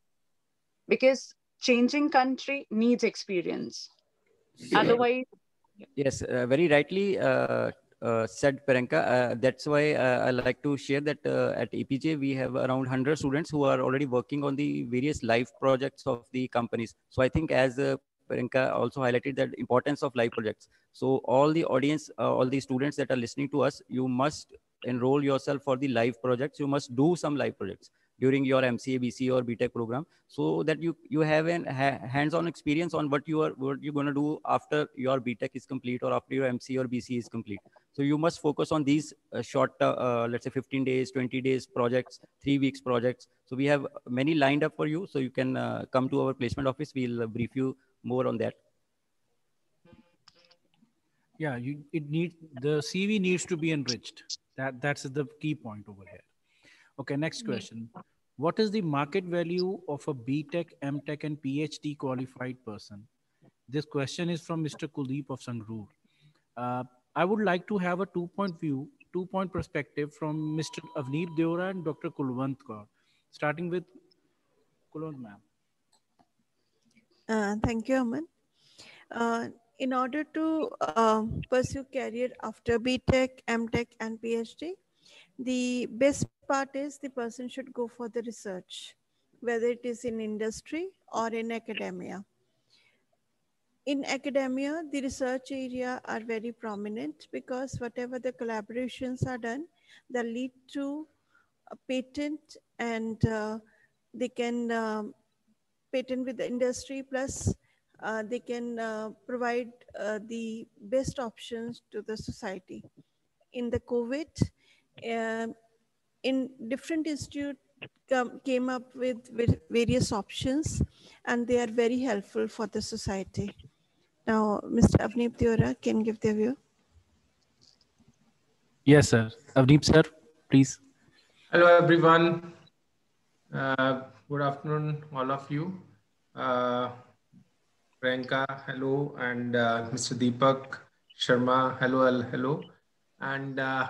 because changing country needs experience. Otherwise, Yes, uh, very rightly uh, uh, said, Priyanka. Uh, that's why uh, I like to share that uh, at A P J we have around one hundred students who are already working on the various live projects of the companies. So I think, as uh, Priyanka also highlighted, that importance of live projects. So all the audience, uh, all the students that are listening to us, you must enroll yourself for the live projects. You must do some live projects during your M C A, B C A, or B Tech program, so that you you have an ha- hands-on experience on what you are what you're going to do after your B Tech is complete or after your M C A or B C A is complete. So you must focus on these uh, short, uh, uh, let's say fifteen days, twenty days projects, three weeks projects. So we have many lined up for you. So you can uh, come to our placement office. We'll uh, brief you more on that. Yeah, you, it need the C V needs to be enriched. That that's the key point over here. Okay, next question. What is the market value of a B Tech, M Tech, and PhD qualified person? This question is from Mister Kuldeep of Sangrur. Uh, I would like to have a two-point view, two-point perspective from Mister Avneet Deora and Doctor Kulwant Kaur, starting with Kulwant ma'am. Uh, thank you, Aman. Uh, in order to uh, pursue career after B Tech, M Tech, and PhD, the best part is the person should go for the research, whether it is in industry or in academia. In academia, the research area are very prominent because whatever the collaborations are done, they lead to a patent, and uh, they can um, patent with the industry, plus uh, they can uh, provide uh, the best options to the society. In the COVID, uh, in different institute come, came up with, with various options, and they are very helpful for the society. Now, Mister Avneep Deora can give their view. Yes, sir. Avneep, sir, please. Hello, everyone. Uh, good afternoon, all of you. Uh, Priyanka, hello, and uh, Mister Deepak Sharma, hello, hello, and uh,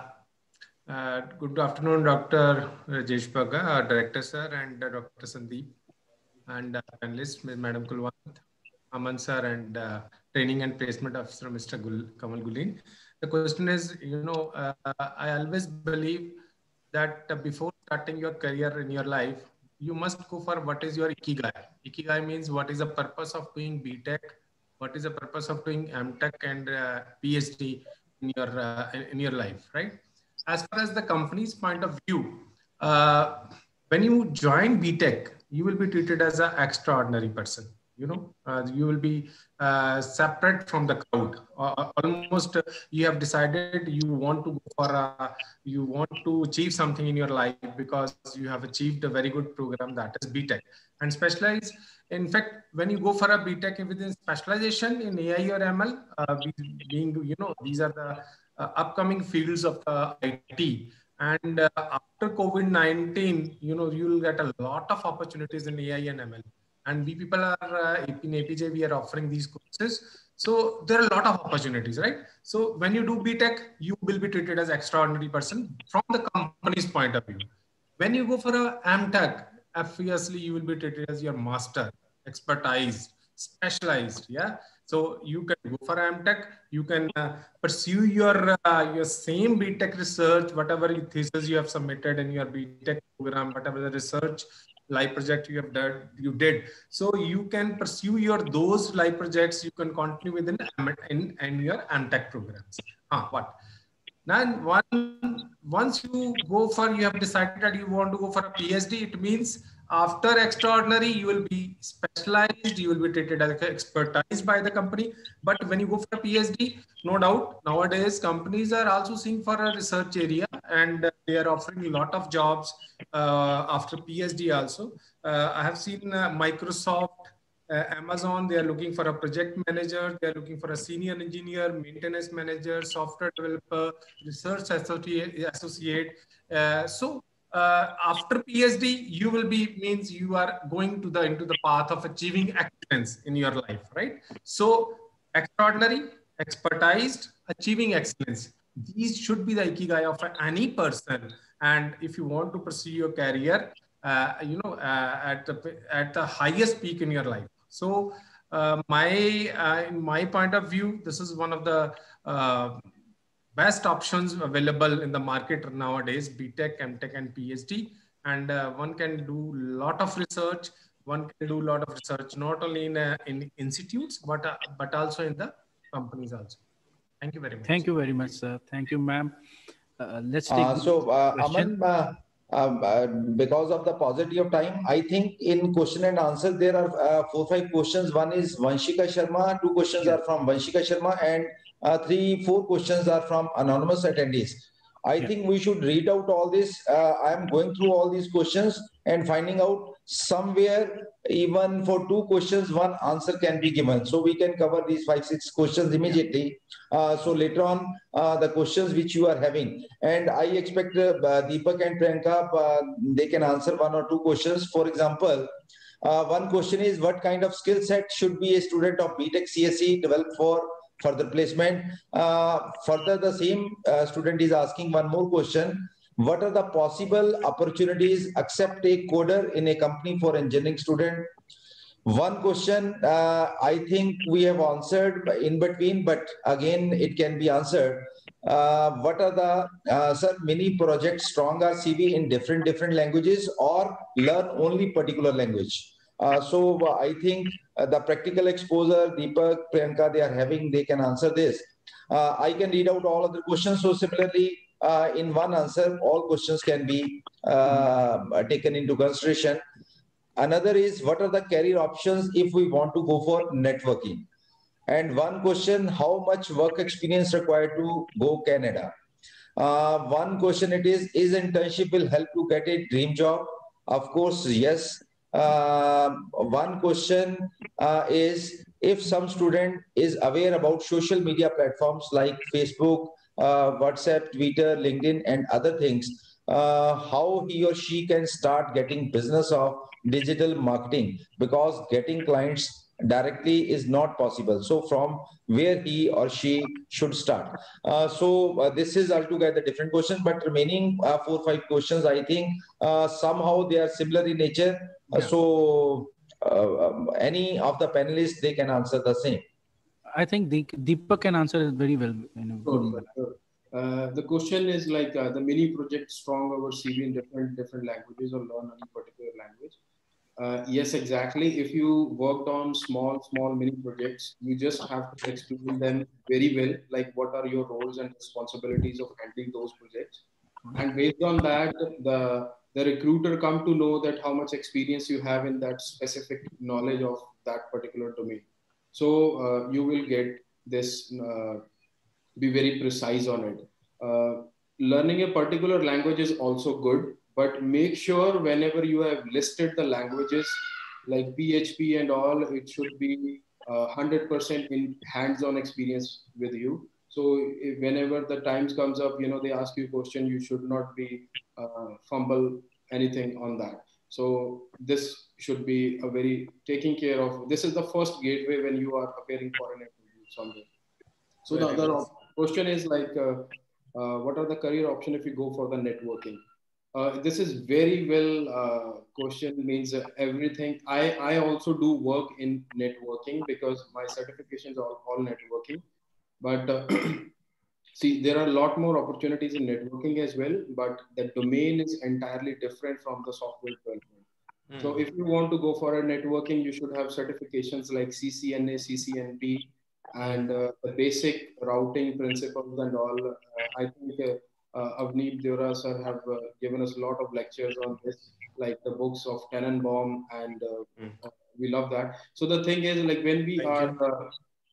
uh, good afternoon, Doctor Rajesh Bhaga, our director, sir, and uh, Doctor Sandeep, and uh, panelists, Madam Kulwant, Aman, sir, and uh, training and placement officer, Mister Gul, Kamal Gulin. The question is, you know, uh, I always believe that uh, before starting your career in your life, you must go for what is your ikigai. Ikigai means what is the purpose of doing B Tech, what is the purpose of doing M Tech and uh, PhD in your uh, in your life, right? As far as the company's point of view, uh, when you join B Tech, you will be treated as an extraordinary person. You know, uh, you will be uh, separate from the crowd. Uh, almost, uh, you have decided you want to go for a, you want to achieve something in your life because you have achieved a very good program, that is B Tech, and specialize. In fact, when you go for a B Tech within specialization in A I or M L, uh, being, you know, these are the uh, upcoming fields of uh, I T. And uh, after COVID nineteen, you know, you will get a lot of opportunities in A I and M L. And we people are uh, in A P J, we are offering these courses. So there are a lot of opportunities, right? So when you do B Tech, you will be treated as extraordinary person from the company's point of view. When you go for a M Tech, obviously you will be treated as your master, expertise, specialized. Yeah. So you can go for M Tech, you can uh, pursue your uh, your same B Tech research, whatever thesis you have submitted in your B Tech program, whatever the research live project you have done, you did. So you can pursue your those live projects, you can continue within in, in your M Tech programs. Ah, what? Now, one, once you go for, you have decided that you want to go for a PhD, it means after extraordinary, you will be specialized, you will be treated as expertise by the company. But when you go for a PhD, no doubt, nowadays companies are also seeing for a research area, and they are offering a lot of jobs uh, after PhD also. Uh, I have seen uh, Microsoft, uh, Amazon, they are looking for a project manager, they are looking for a senior engineer, maintenance manager, software developer, research associate. associate. Uh, so uh, after PhD, you will be, means you are going to the into the path of achieving excellence in your life, right? So extraordinary, expertised, achieving excellence. These should be the ikigai of any person. And if you want to pursue your career, uh, you know, uh, at the at the highest peak in your life. So uh, my uh, in my point of view, this is one of the uh, best options available in the market nowadays: B Tech, M Tech, and PhD. And uh, one can do a lot of research. One can do a lot of research not only in uh, in institutes, but uh, but also in the companies also. Thank you very much. Thank you very much, sir. Thank you, ma'am. Uh, let's take Uh, so, uh, question. Aman, uh, um, uh, because of the paucity of time, I think in question and answer, there are uh, four, five questions. One is Vanshika Sharma, two questions Yeah. are from Vanshika Sharma, and uh, three, four questions are from anonymous attendees. I Yeah. think we should read out all this. Uh, I am going through all these questions and finding out somewhere, even for two questions, one answer can be given. So we can cover these five, six questions immediately. Uh, so later on, uh, the questions which you are having, and I expect uh, Deepak and Priyanka, uh, they can answer one or two questions. For example, uh, one question is, what kind of skill set should be a student of B Tech C S E develop for further placement? Uh, further, the same uh, student is asking one more question. What are the possible opportunities accept a coder in a company for engineering student? One question uh, I think we have answered in between, but again it can be answered. Uh, what are the uh, sir mini projects strong R C V in different different languages or learn only particular language? Uh, so uh, I think uh, the practical exposure, Deepak, Priyanka, they are having, they can answer this. Uh, I can read out all other questions. So similarly, uh, in one answer, all questions can be uh, taken into consideration. Another is what are the career options if we want to go for networking? And one question, how much work experience required to go Canada? Uh, one question it is, is internship will help to get a dream job? Of course, yes. Uh, one question uh, is if some student is aware about social media platforms like Facebook, uh, WhatsApp, Twitter, LinkedIn, and other things, uh, how he or she can start getting business of digital marketing, because getting clients directly is not possible. So from where he or she should start. Uh, so uh, this is altogether different questions, but remaining uh, four five questions, I think uh, somehow they are similar in nature. Uh, Yeah. so uh, um, any of the panelists, they can answer the same. I think Deep- Deepak can answer it very well. In a good Sure, manner. sure. Uh, the question is like uh, the mini project strong over C V in different different languages or learn any particular language. Uh, yes, exactly. If you worked on small, small mini projects, you just have to explain them very well, like what are your roles and responsibilities of handling those projects. And based on that, the the recruiter come to know that how much experience you have in that specific knowledge of that particular domain. So uh, you will get this, uh, be very precise on it. Uh, learning a particular language is also good, but make sure whenever you have listed the languages like P H P and all, it should be uh, one hundred percent in hands-on experience with you. So if, whenever the times comes up, you know, they ask you a question, you should not be uh, fumble anything on that. So this should be a very taking care of. This is the first gateway when you are preparing for an interview somewhere. So the Very other well. question is like, uh, uh, what are the career option if you go for the networking? Uh, this is very well uh, question means uh, everything. I, I also do work in networking because my certifications are all networking. But uh, see, there are a lot more opportunities in networking as well, but the domain is entirely different from the software development. Hmm. So if you want to go for a networking, you should have certifications like C C N A, C C N P, and uh, the basic routing principles and all. Uh, I think uh, uh, Avneet Deora sir have uh, given us a lot of lectures on this, like the books of Tannenbaum, and uh, Hmm. uh, we love that. So the thing is, like when we Thank are you. uh,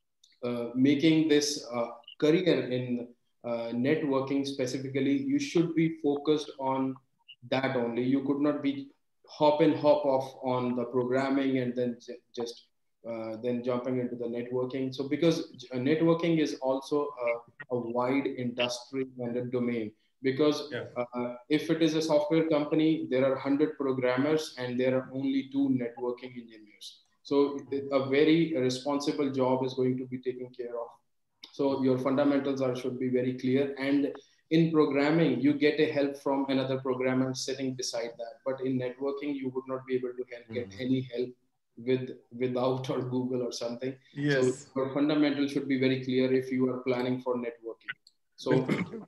uh, making this uh, career in uh, networking specifically, you should be focused on that only. You could not be hop and hop off on the programming and then j- just uh, then jumping into the networking. So because uh, networking is also a, a wide industry and a domain. Because Yeah. uh, if it is a software company, there are one hundred programmers and there are only two networking engineers. So a very responsible job is going to be taken care of. So your fundamentals are should be very clear. And in programming, you get a help from another programmer sitting beside that. But in networking, you would not be able to help, get Mhm. any help with without or Google or something. So Yes. your fundamentals should be very clear if you are planning for networking. So Bilkul.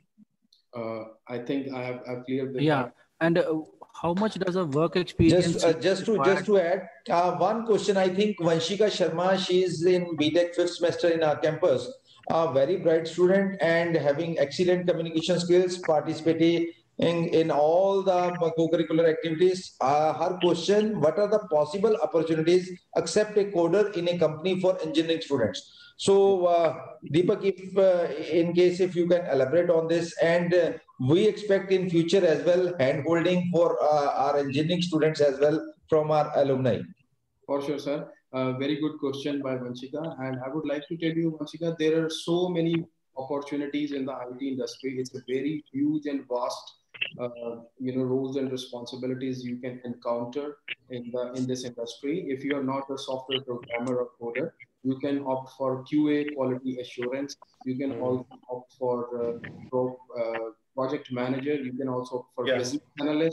uh, I think I have I've cleared the Yeah. part. And uh, how much does a work Just experience uh, just to just required? to add uh, one question, I think Vanshika Sharma, she is in B Tech fifth semester in our campus, a very bright student and having excellent communication skills, participating in, in all the co-curricular activities. Uh, her question: what are the possible opportunities except a coder in a company for engineering students? So, uh, Deepak, if uh, in case if you can elaborate on this, and uh, we expect in future as well hand holding for uh, our engineering students as well from our alumni. For sure, sir. Uh, very good question by Vanshika. And I would like to tell you, Vanshika, there are so many opportunities in the I T industry. It's a very huge and vast, uh, you know, roles and responsibilities you can encounter in the in this industry. If you are not a software programmer or coder, you can opt for Q A, quality assurance. You can Hmm. also opt for uh, pro, uh, project manager. You can also opt for Yeah. business analyst.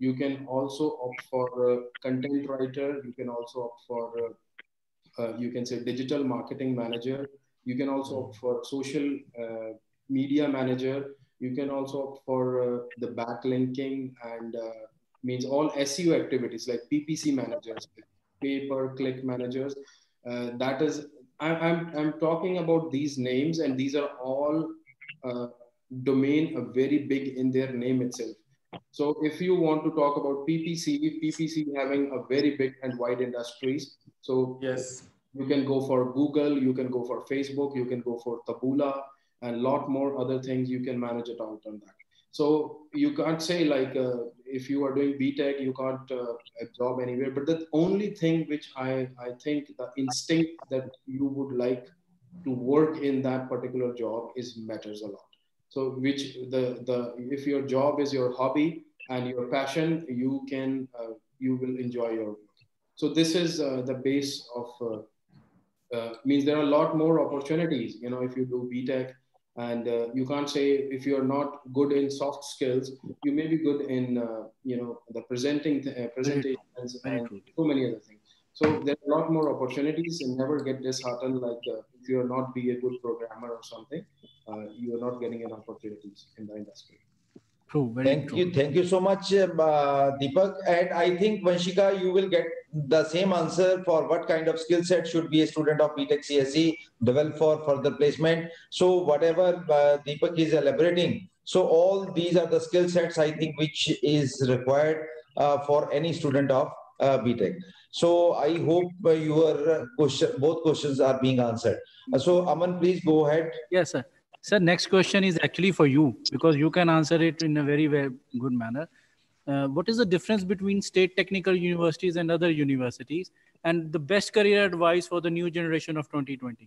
You can also opt for uh, content writer. You can also opt for, uh, uh, you can say, digital marketing manager. You can also opt for social uh, media manager. You can also opt for uh, the backlinking and uh, means all S E O activities like P P C managers, pay per click managers. Uh, that is, I, I'm, I'm talking about these names, and these are all uh, domain uh, very big in their name itself. So if you want to talk about P P C, P P C having a very big and wide industries. So Yes. you can go for Google, you can go for Facebook, you can go for Taboola, and a lot more other things you can manage it out on that. So you can't say like, uh, if you are doing B Tech, you can't uh, absorb anywhere. But the only thing which I, I think the instinct that you would like to work in that particular job is matters a lot. So which the, the if your job is your hobby and your passion, you can, uh, you will enjoy your work. So this is uh, the base of, uh, uh, means there are a lot more opportunities, you know, if you do B Tech. And uh, you can't say if you're not good in soft skills, you may be good in, uh, you know, the presenting, th- uh, presentations and so many other things. So there are a lot more opportunities, and never get disheartened. Like uh, if you're not be a good programmer or something, uh, you are not getting an opportunities in the industry. True, very Thank true. you, thank you so much, uh, Deepak. And I think Vanshika, you will get the same answer for what kind of skill set should be a student of B Tech C S E develop for further placement. So whatever uh, Deepak is elaborating, so all these are the skill sets I think which is required uh, for any student of uh, B Tech. So I hope uh, your question, both questions are being answered. Uh, so Aman, please go ahead. Yes, sir. Sir, next question is actually for you, because you can answer it in a very, very good manner. Uh, what is the difference between state technical universities and other universities, and the best career advice for the new generation of twenty twenty?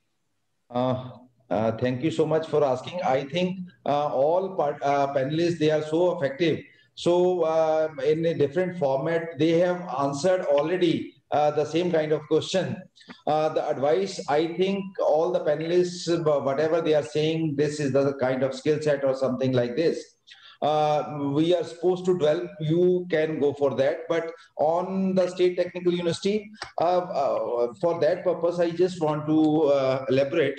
Uh, uh, thank you so much for asking. I think uh, all part, uh, panelists, they are so effective. So uh, in a different format, they have answered already uh, the same kind of question. Uh, the advice, I think all the panelists, uh, whatever they are saying, this is the kind of skill set or something like this. Uh, we are supposed to develop, you can go for that. But on the State Technical University, uh, uh, for that purpose, I just want to uh, elaborate.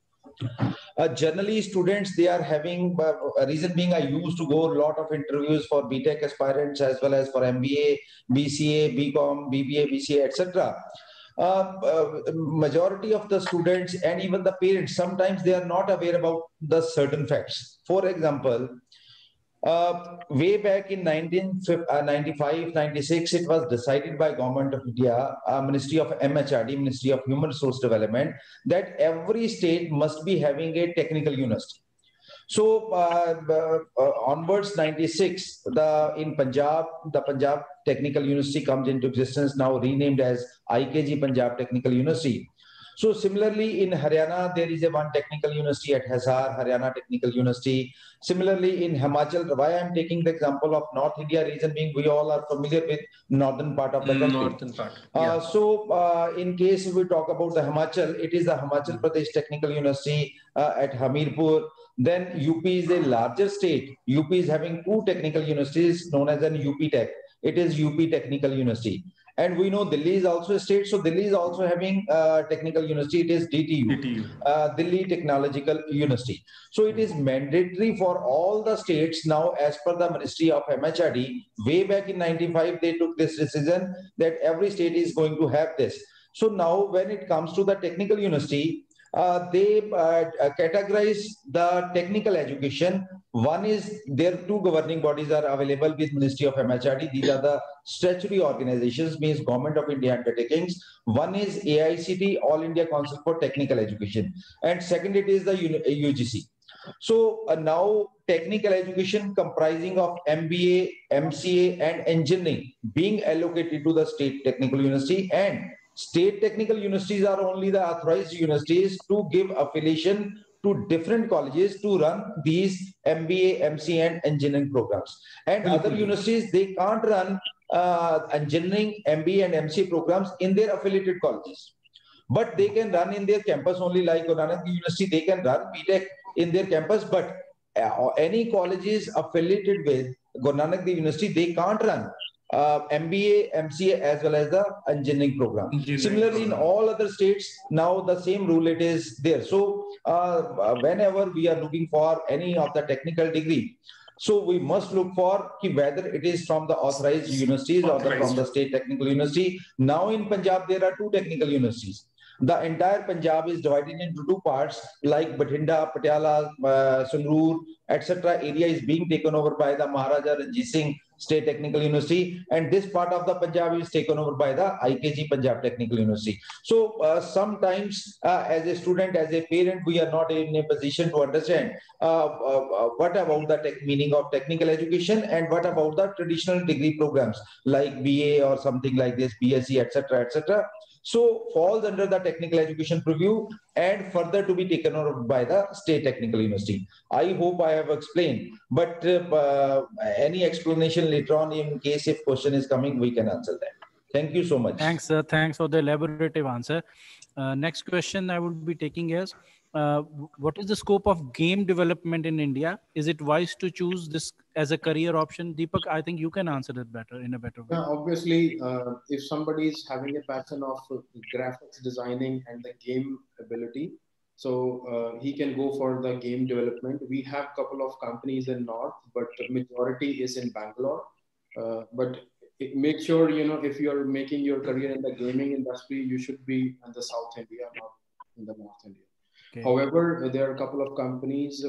Uh, generally, students, they are having, uh, a reason being, I used to go a lot of interviews for B Tech aspirants as well as for M B A, B C A, B Com, B B A, B C A, et cetera. Uh, uh, majority of the students and even the parents, sometimes they are not aware about the certain facts. For example, uh, way back in nineteen ninety-five ninety-six, it was decided by Government of India, uh, Ministry of M H R D, Ministry of Human Resource Development, that every state must be having a technical university. So uh, uh, onwards, ninety-six, the in Punjab, the Punjab Technical University comes into existence, now renamed as I K G Punjab Technical University. So similarly, in Haryana, there is a one technical university at Hisar, Haryana Technical University. Similarly, in Himachal, why I'm taking the example of North India, reason being we all are familiar with northern part of the country. Northern part. Yeah. Uh, so uh, in case we talk about the Himachal, it is the Himachal Pradesh Technical University uh, at Hamirpur. Then U P is a larger state. U P is having two technical universities known as an U P Tech. It is U P Technical University. And we know Delhi is also a state, so Delhi is also having a technical university. It is D T U, D T U. Uh, Delhi Technological University. So it is mandatory for all the states now, as per the Ministry of M H R D. Way back in ninety-five, they took this decision that every state is going to have this. So now when it comes to the technical university, uh, they uh, categorize the technical education. One is, their two governing bodies are available with Ministry of M H R D. These are the statutory organizations, means Government of India undertakings. One is A I C T, All India Council for Technical Education. And second, it is the U G C. So uh, now technical education comprising of M B A, M C A and engineering being allocated to the State Technical University, and State Technical Universities are only the authorized universities to give affiliation to different colleges to run these M B A, M C A and engineering programs. And other universities, they can't run uh, engineering, M B A and M C A programs in their affiliated colleges. But they can run in their campus only, like Guru Nanak University, they can run B Tech in their campus, but uh, any colleges affiliated with Guru Nanak Dev University, they can't run uh, M B A, M C A as well as the engineering program. Engineering Similarly, in program. all other states, now the same rule it is there. So uh, whenever we are looking for any of the technical degree, so we must look for ki whether it is from the authorized universities or the, from Authorized. the state technical university. Now in Punjab, there are two technical universities. The entire Punjab is divided into two parts, like Bathinda, Patiala, uh, Sangrur, et cetera. Area is being taken over by the Maharaja Ranjit Singh State Technical University, and this part of the Punjab is taken over by the I K G Punjab Technical University. So uh, sometimes, uh, as a student, as a parent, we are not in a position to understand uh, uh, what about the tech meaning of technical education and what about the traditional degree programs like B A or something like this, B S c, et cetera, et cetera. So falls under the technical education purview and further to be taken over by the state technical university. I hope I have explained, but uh, uh, any explanation later on in case if question is coming, we can answer that. Thank you so much. Thanks, sir. Thanks for the elaborative answer. Uh, next question I would be taking is, uh, what is the scope of game development in India? Is it wise to choose this as a career option? Deepak, I think you can answer it better in a better way. Yeah, obviously, uh, if somebody is having a passion of uh, graphics designing and the game ability, so uh, he can go for the game development. We have a couple of companies in North, but the majority is in Bangalore. Uh, but it, make sure, you know, if you're making your career in the gaming industry, you should be in the South India, not in the North India. Okay. However, there are a couple of companies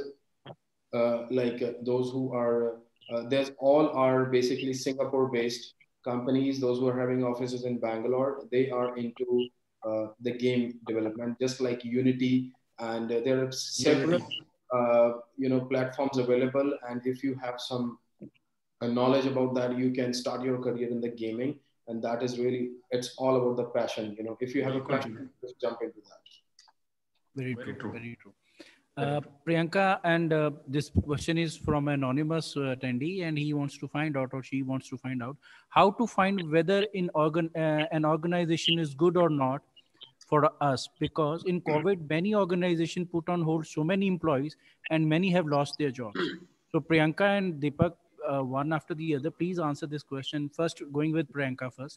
uh, like uh, those who are, uh, there's all are basically Singapore-based companies. Those who are having offices in Bangalore, they are into uh, the game development, just like Unity. And uh, there are several, uh, you know, platforms available. And if you have some uh, knowledge about that, you can start your career in the gaming. And that is really, it's all about the passion. You know, if you have a passion, just jump into that. Very, very true, true. Very true. Uh, Priyanka, and uh, this question is from an anonymous uh, attendee, and he wants to find out, or she wants to find out, how to find whether in organ uh, an organization is good or not for us, because in COVID, many organizations put on hold so many employees, and many have lost their jobs. So Priyanka and Deepak, uh, one after the other, please answer this question. First, going with Priyanka first.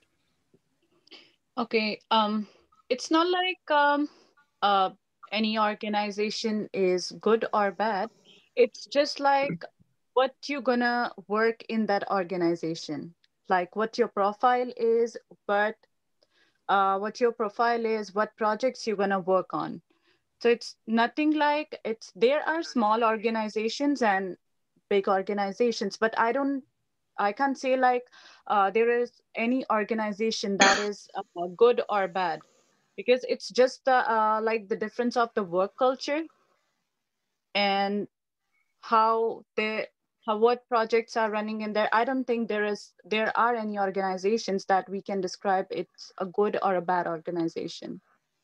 Okay, um, it's not like um, uh. any organization is good or bad. It's just like what you're gonna work in that organization, like what your profile is, but uh, what your profile is, what projects you're gonna work on. So it's nothing like it's, there are small organizations and big organizations, but I don't, I can't say like uh, there is any organization that is uh, good or bad, because it's just the uh, like the difference of the work culture and how they how what projects are running in there. I don't think there is there are any organizations that we can describe it's a good or a bad organization.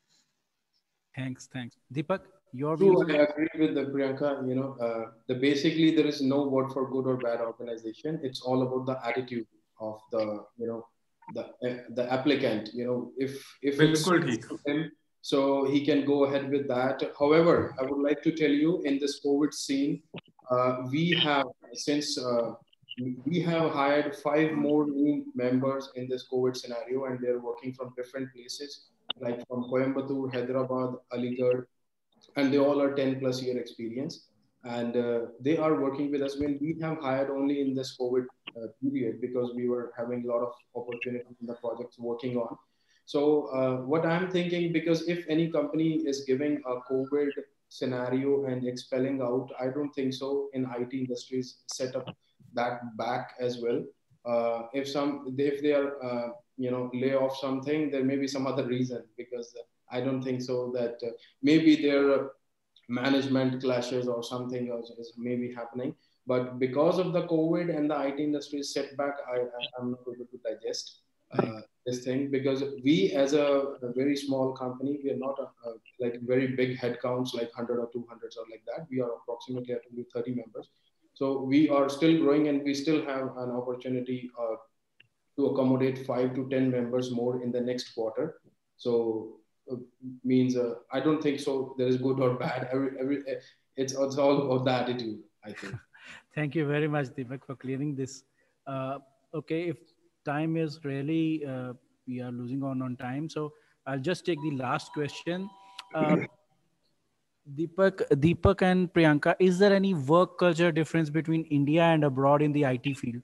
Thanks, thanks. Deepak, your True, views? I agree with the Priyanka. You know, uh, the basically there is no word for good or bad organization. It's all about the attitude of the, you know, the uh, the applicant. You know, if if it's him, so he can go ahead with that. However, I would like to tell you, in this COVID scene, uh, we have since uh, we have hired five more new members in this COVID scenario, and they're working from different places, like from Coimbatore, Hyderabad, Aligarh, and they all are ten plus year experience, and uh, they are working with us. When we have hired only in this COVID uh, period, because we were having a lot of opportunities in the projects working on. So uh, what I'm thinking, because if any company is giving a COVID scenario and expelling out, I don't think so. In I T industries set up that back as well. Uh, if some, if they are, uh, you know, lay off something, there may be some other reason, because I don't think so that uh, maybe their uh, management clashes or something else is maybe happening. But because of the COVID and the I T industry setback, I, I, I'm not able to digest uh, this thing, because we as a, a very small company, we are not a, a, like very big headcounts like one hundred or two hundreds or like that. We are approximately at thirty members. So we are still growing, and we still have an opportunity uh, to accommodate five to ten members more in the next quarter. So uh, means uh, I don't think so there is good or bad. Every, every, it's, it's all about the attitude, I think. Thank you very much, Deepak, for clearing this. Uh, okay, if time is really, uh, we are losing on on time, so I'll just take the last question. Uh, Deepak, Deepak and Priyanka, is there any work culture difference between India and abroad in the I T field?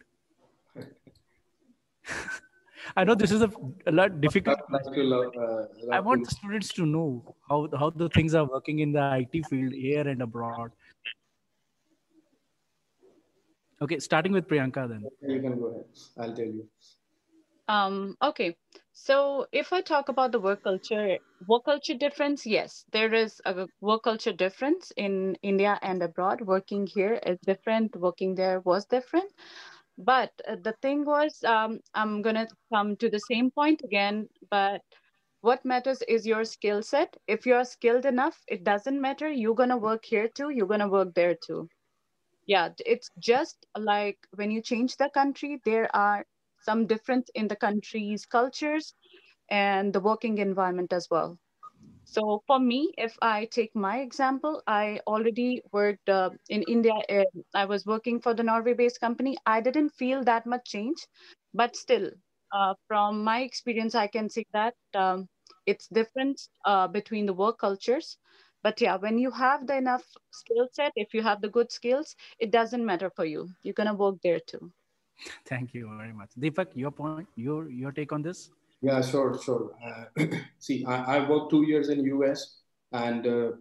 I know this is a, a lot difficult. I'd like to love, uh, I love want to the students to know how how the things are working in the I T field here and abroad. Okay, starting with Priyanka then. You can go ahead. I'll tell you. Um, okay. So if I talk about the work culture, work culture difference, yes, there is a work culture difference in India and abroad. Working here is different, working there was different. But uh, the thing was, um, I'm gonna come to the same point again, but what matters is your skill set. If you're skilled enough, it doesn't matter. You're gonna work here too, you're gonna work there too. Yeah, t- it's just like when you change the country, there are some difference in the country's cultures and the working environment as well. So for me, if I take my example, I already worked uh, in India. Uh, I was working for the Norway-based company. I didn't feel that much change, but still, uh, from my experience, I can see that um, it's different uh, between the work cultures. But yeah, when you have the enough skill set, if you have the good skills, it doesn't matter for you. You're gonna work there too. Thank you very much. Deepak, your point, your your take on this? Yeah, sure, sure. Uh, see, I, I worked two years in U S, and uh,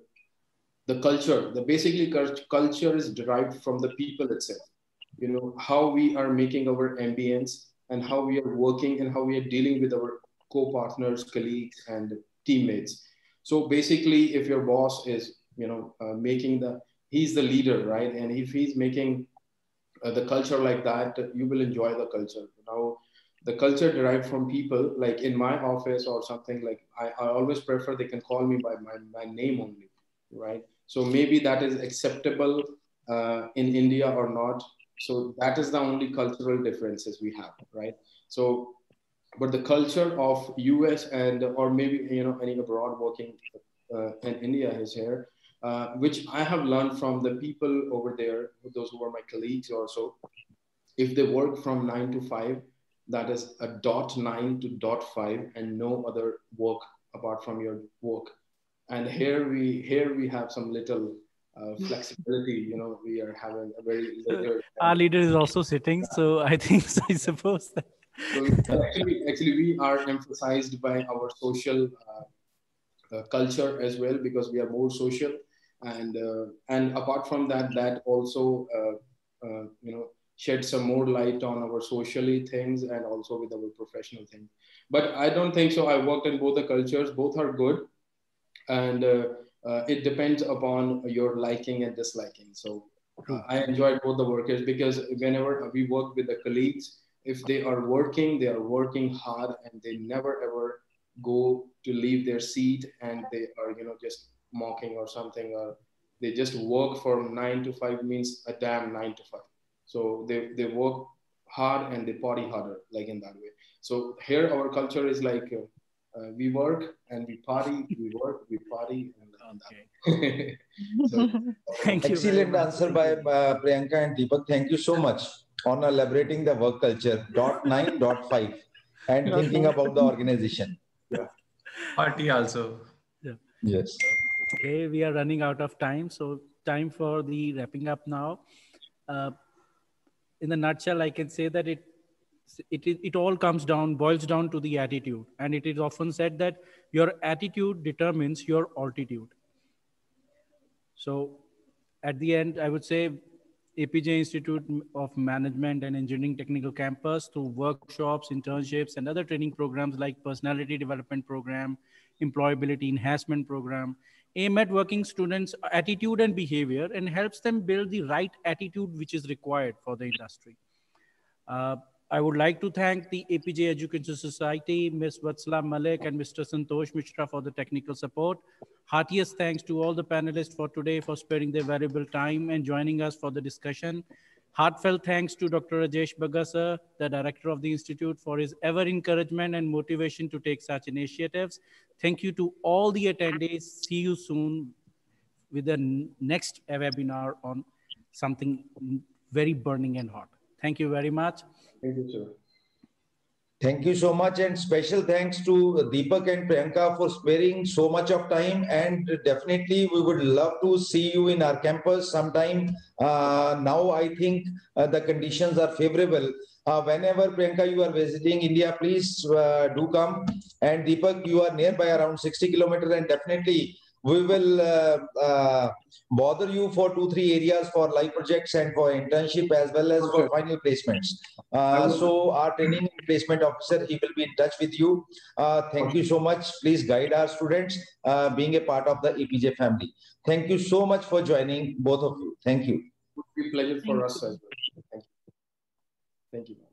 the culture, the basically cult- culture is derived from the people itself. You know, how we are making our ambience and how we are working and how we are dealing with our co-partners, colleagues, and teammates. So basically, if your boss is, you know, uh, making the, he's the leader, right? And if he's making uh, the culture like that, you will enjoy the culture. Now, the culture derived from people, like in my office or something, like I, I always prefer they can call me by my, my name only, right? So maybe that is acceptable uh, in India or not. So that is the only cultural differences we have, right? So, but the culture of U S and or maybe you know any abroad working uh, in India is here, uh, which I have learned from the people over there, those who are my colleagues also. If they work from nine to five, that is a dot nine to dot five, and no other work apart from your work. And here we here we have some little uh, flexibility. You know, we are having a very So later. our leader is also sitting, so I think so I suppose that. So actually, actually, we are emphasized by our social uh, uh, culture as well because we are more social, and uh, and apart from that, that also uh, uh, you know shed some more light on our socially things and also with our professional things. But I don't think so. I worked in both the cultures; both are good, and uh, uh, it depends upon your liking and disliking. So uh, I enjoyed both the workers because whenever we work with the colleagues, if they are working, they are working hard and they never ever go to leave their seat and they are, you know, just mocking or something, or they just work from nine to five means a damn nine to five. So they, they work hard and they party harder, like in that way. So here our culture is like uh, uh, we work and we party, we work, we party, and Okay. so, Thank you very Excellent much. answer by uh, Priyanka and Deepak. Thank you so much on elaborating the work culture. Dot nine, dot five, and thinking about the organization. yeah. Party also. Yeah. Yes. Okay, we are running out of time, so time for the wrapping up now. Uh, in a nutshell, I can say that it it is it all comes down boils down to the attitude, and it is often said that your attitude determines your altitude. So at the end, I would say A P J Institute of Management and Engineering Technical Campus through workshops, internships, and other training programs like Personality Development Program, Employability Enhancement Program, aim at working students' attitude and behavior and helps them build the right attitude which is required for the industry. Uh, I would like to thank the A P J Education Society, Miz Vatsala Malik and Mister Santosh Mishra for the technical support. Heartiest thanks to all the panelists for today for sparing their valuable time and joining us for the discussion. Heartfelt thanks to Doctor Rajesh Bagasa, the director of the Institute, for his ever encouragement and motivation to take such initiatives. Thank you to all the attendees. See you soon with the next webinar on something very burning and hot. Thank you very much. Thank you, sir. Thank you so much, and special thanks to Deepak and Priyanka for sparing so much of time. And definitely, we would love to see you in our campus sometime. Uh, now, I think uh, the conditions are favorable. Uh, whenever Priyanka, you are visiting India, please uh, do come. And Deepak, you are nearby around sixty kilometers, and definitely we will uh, uh, bother you for two, three areas for live projects and for internship as well as for final placements. Uh, so our training and placement officer, he will be in touch with you. Uh, thank you so much. Please guide our students uh, being a part of the E P J family. Thank you so much for joining, both of you. Thank you. It would be a pleasure for us as well. Thank you. Thank you.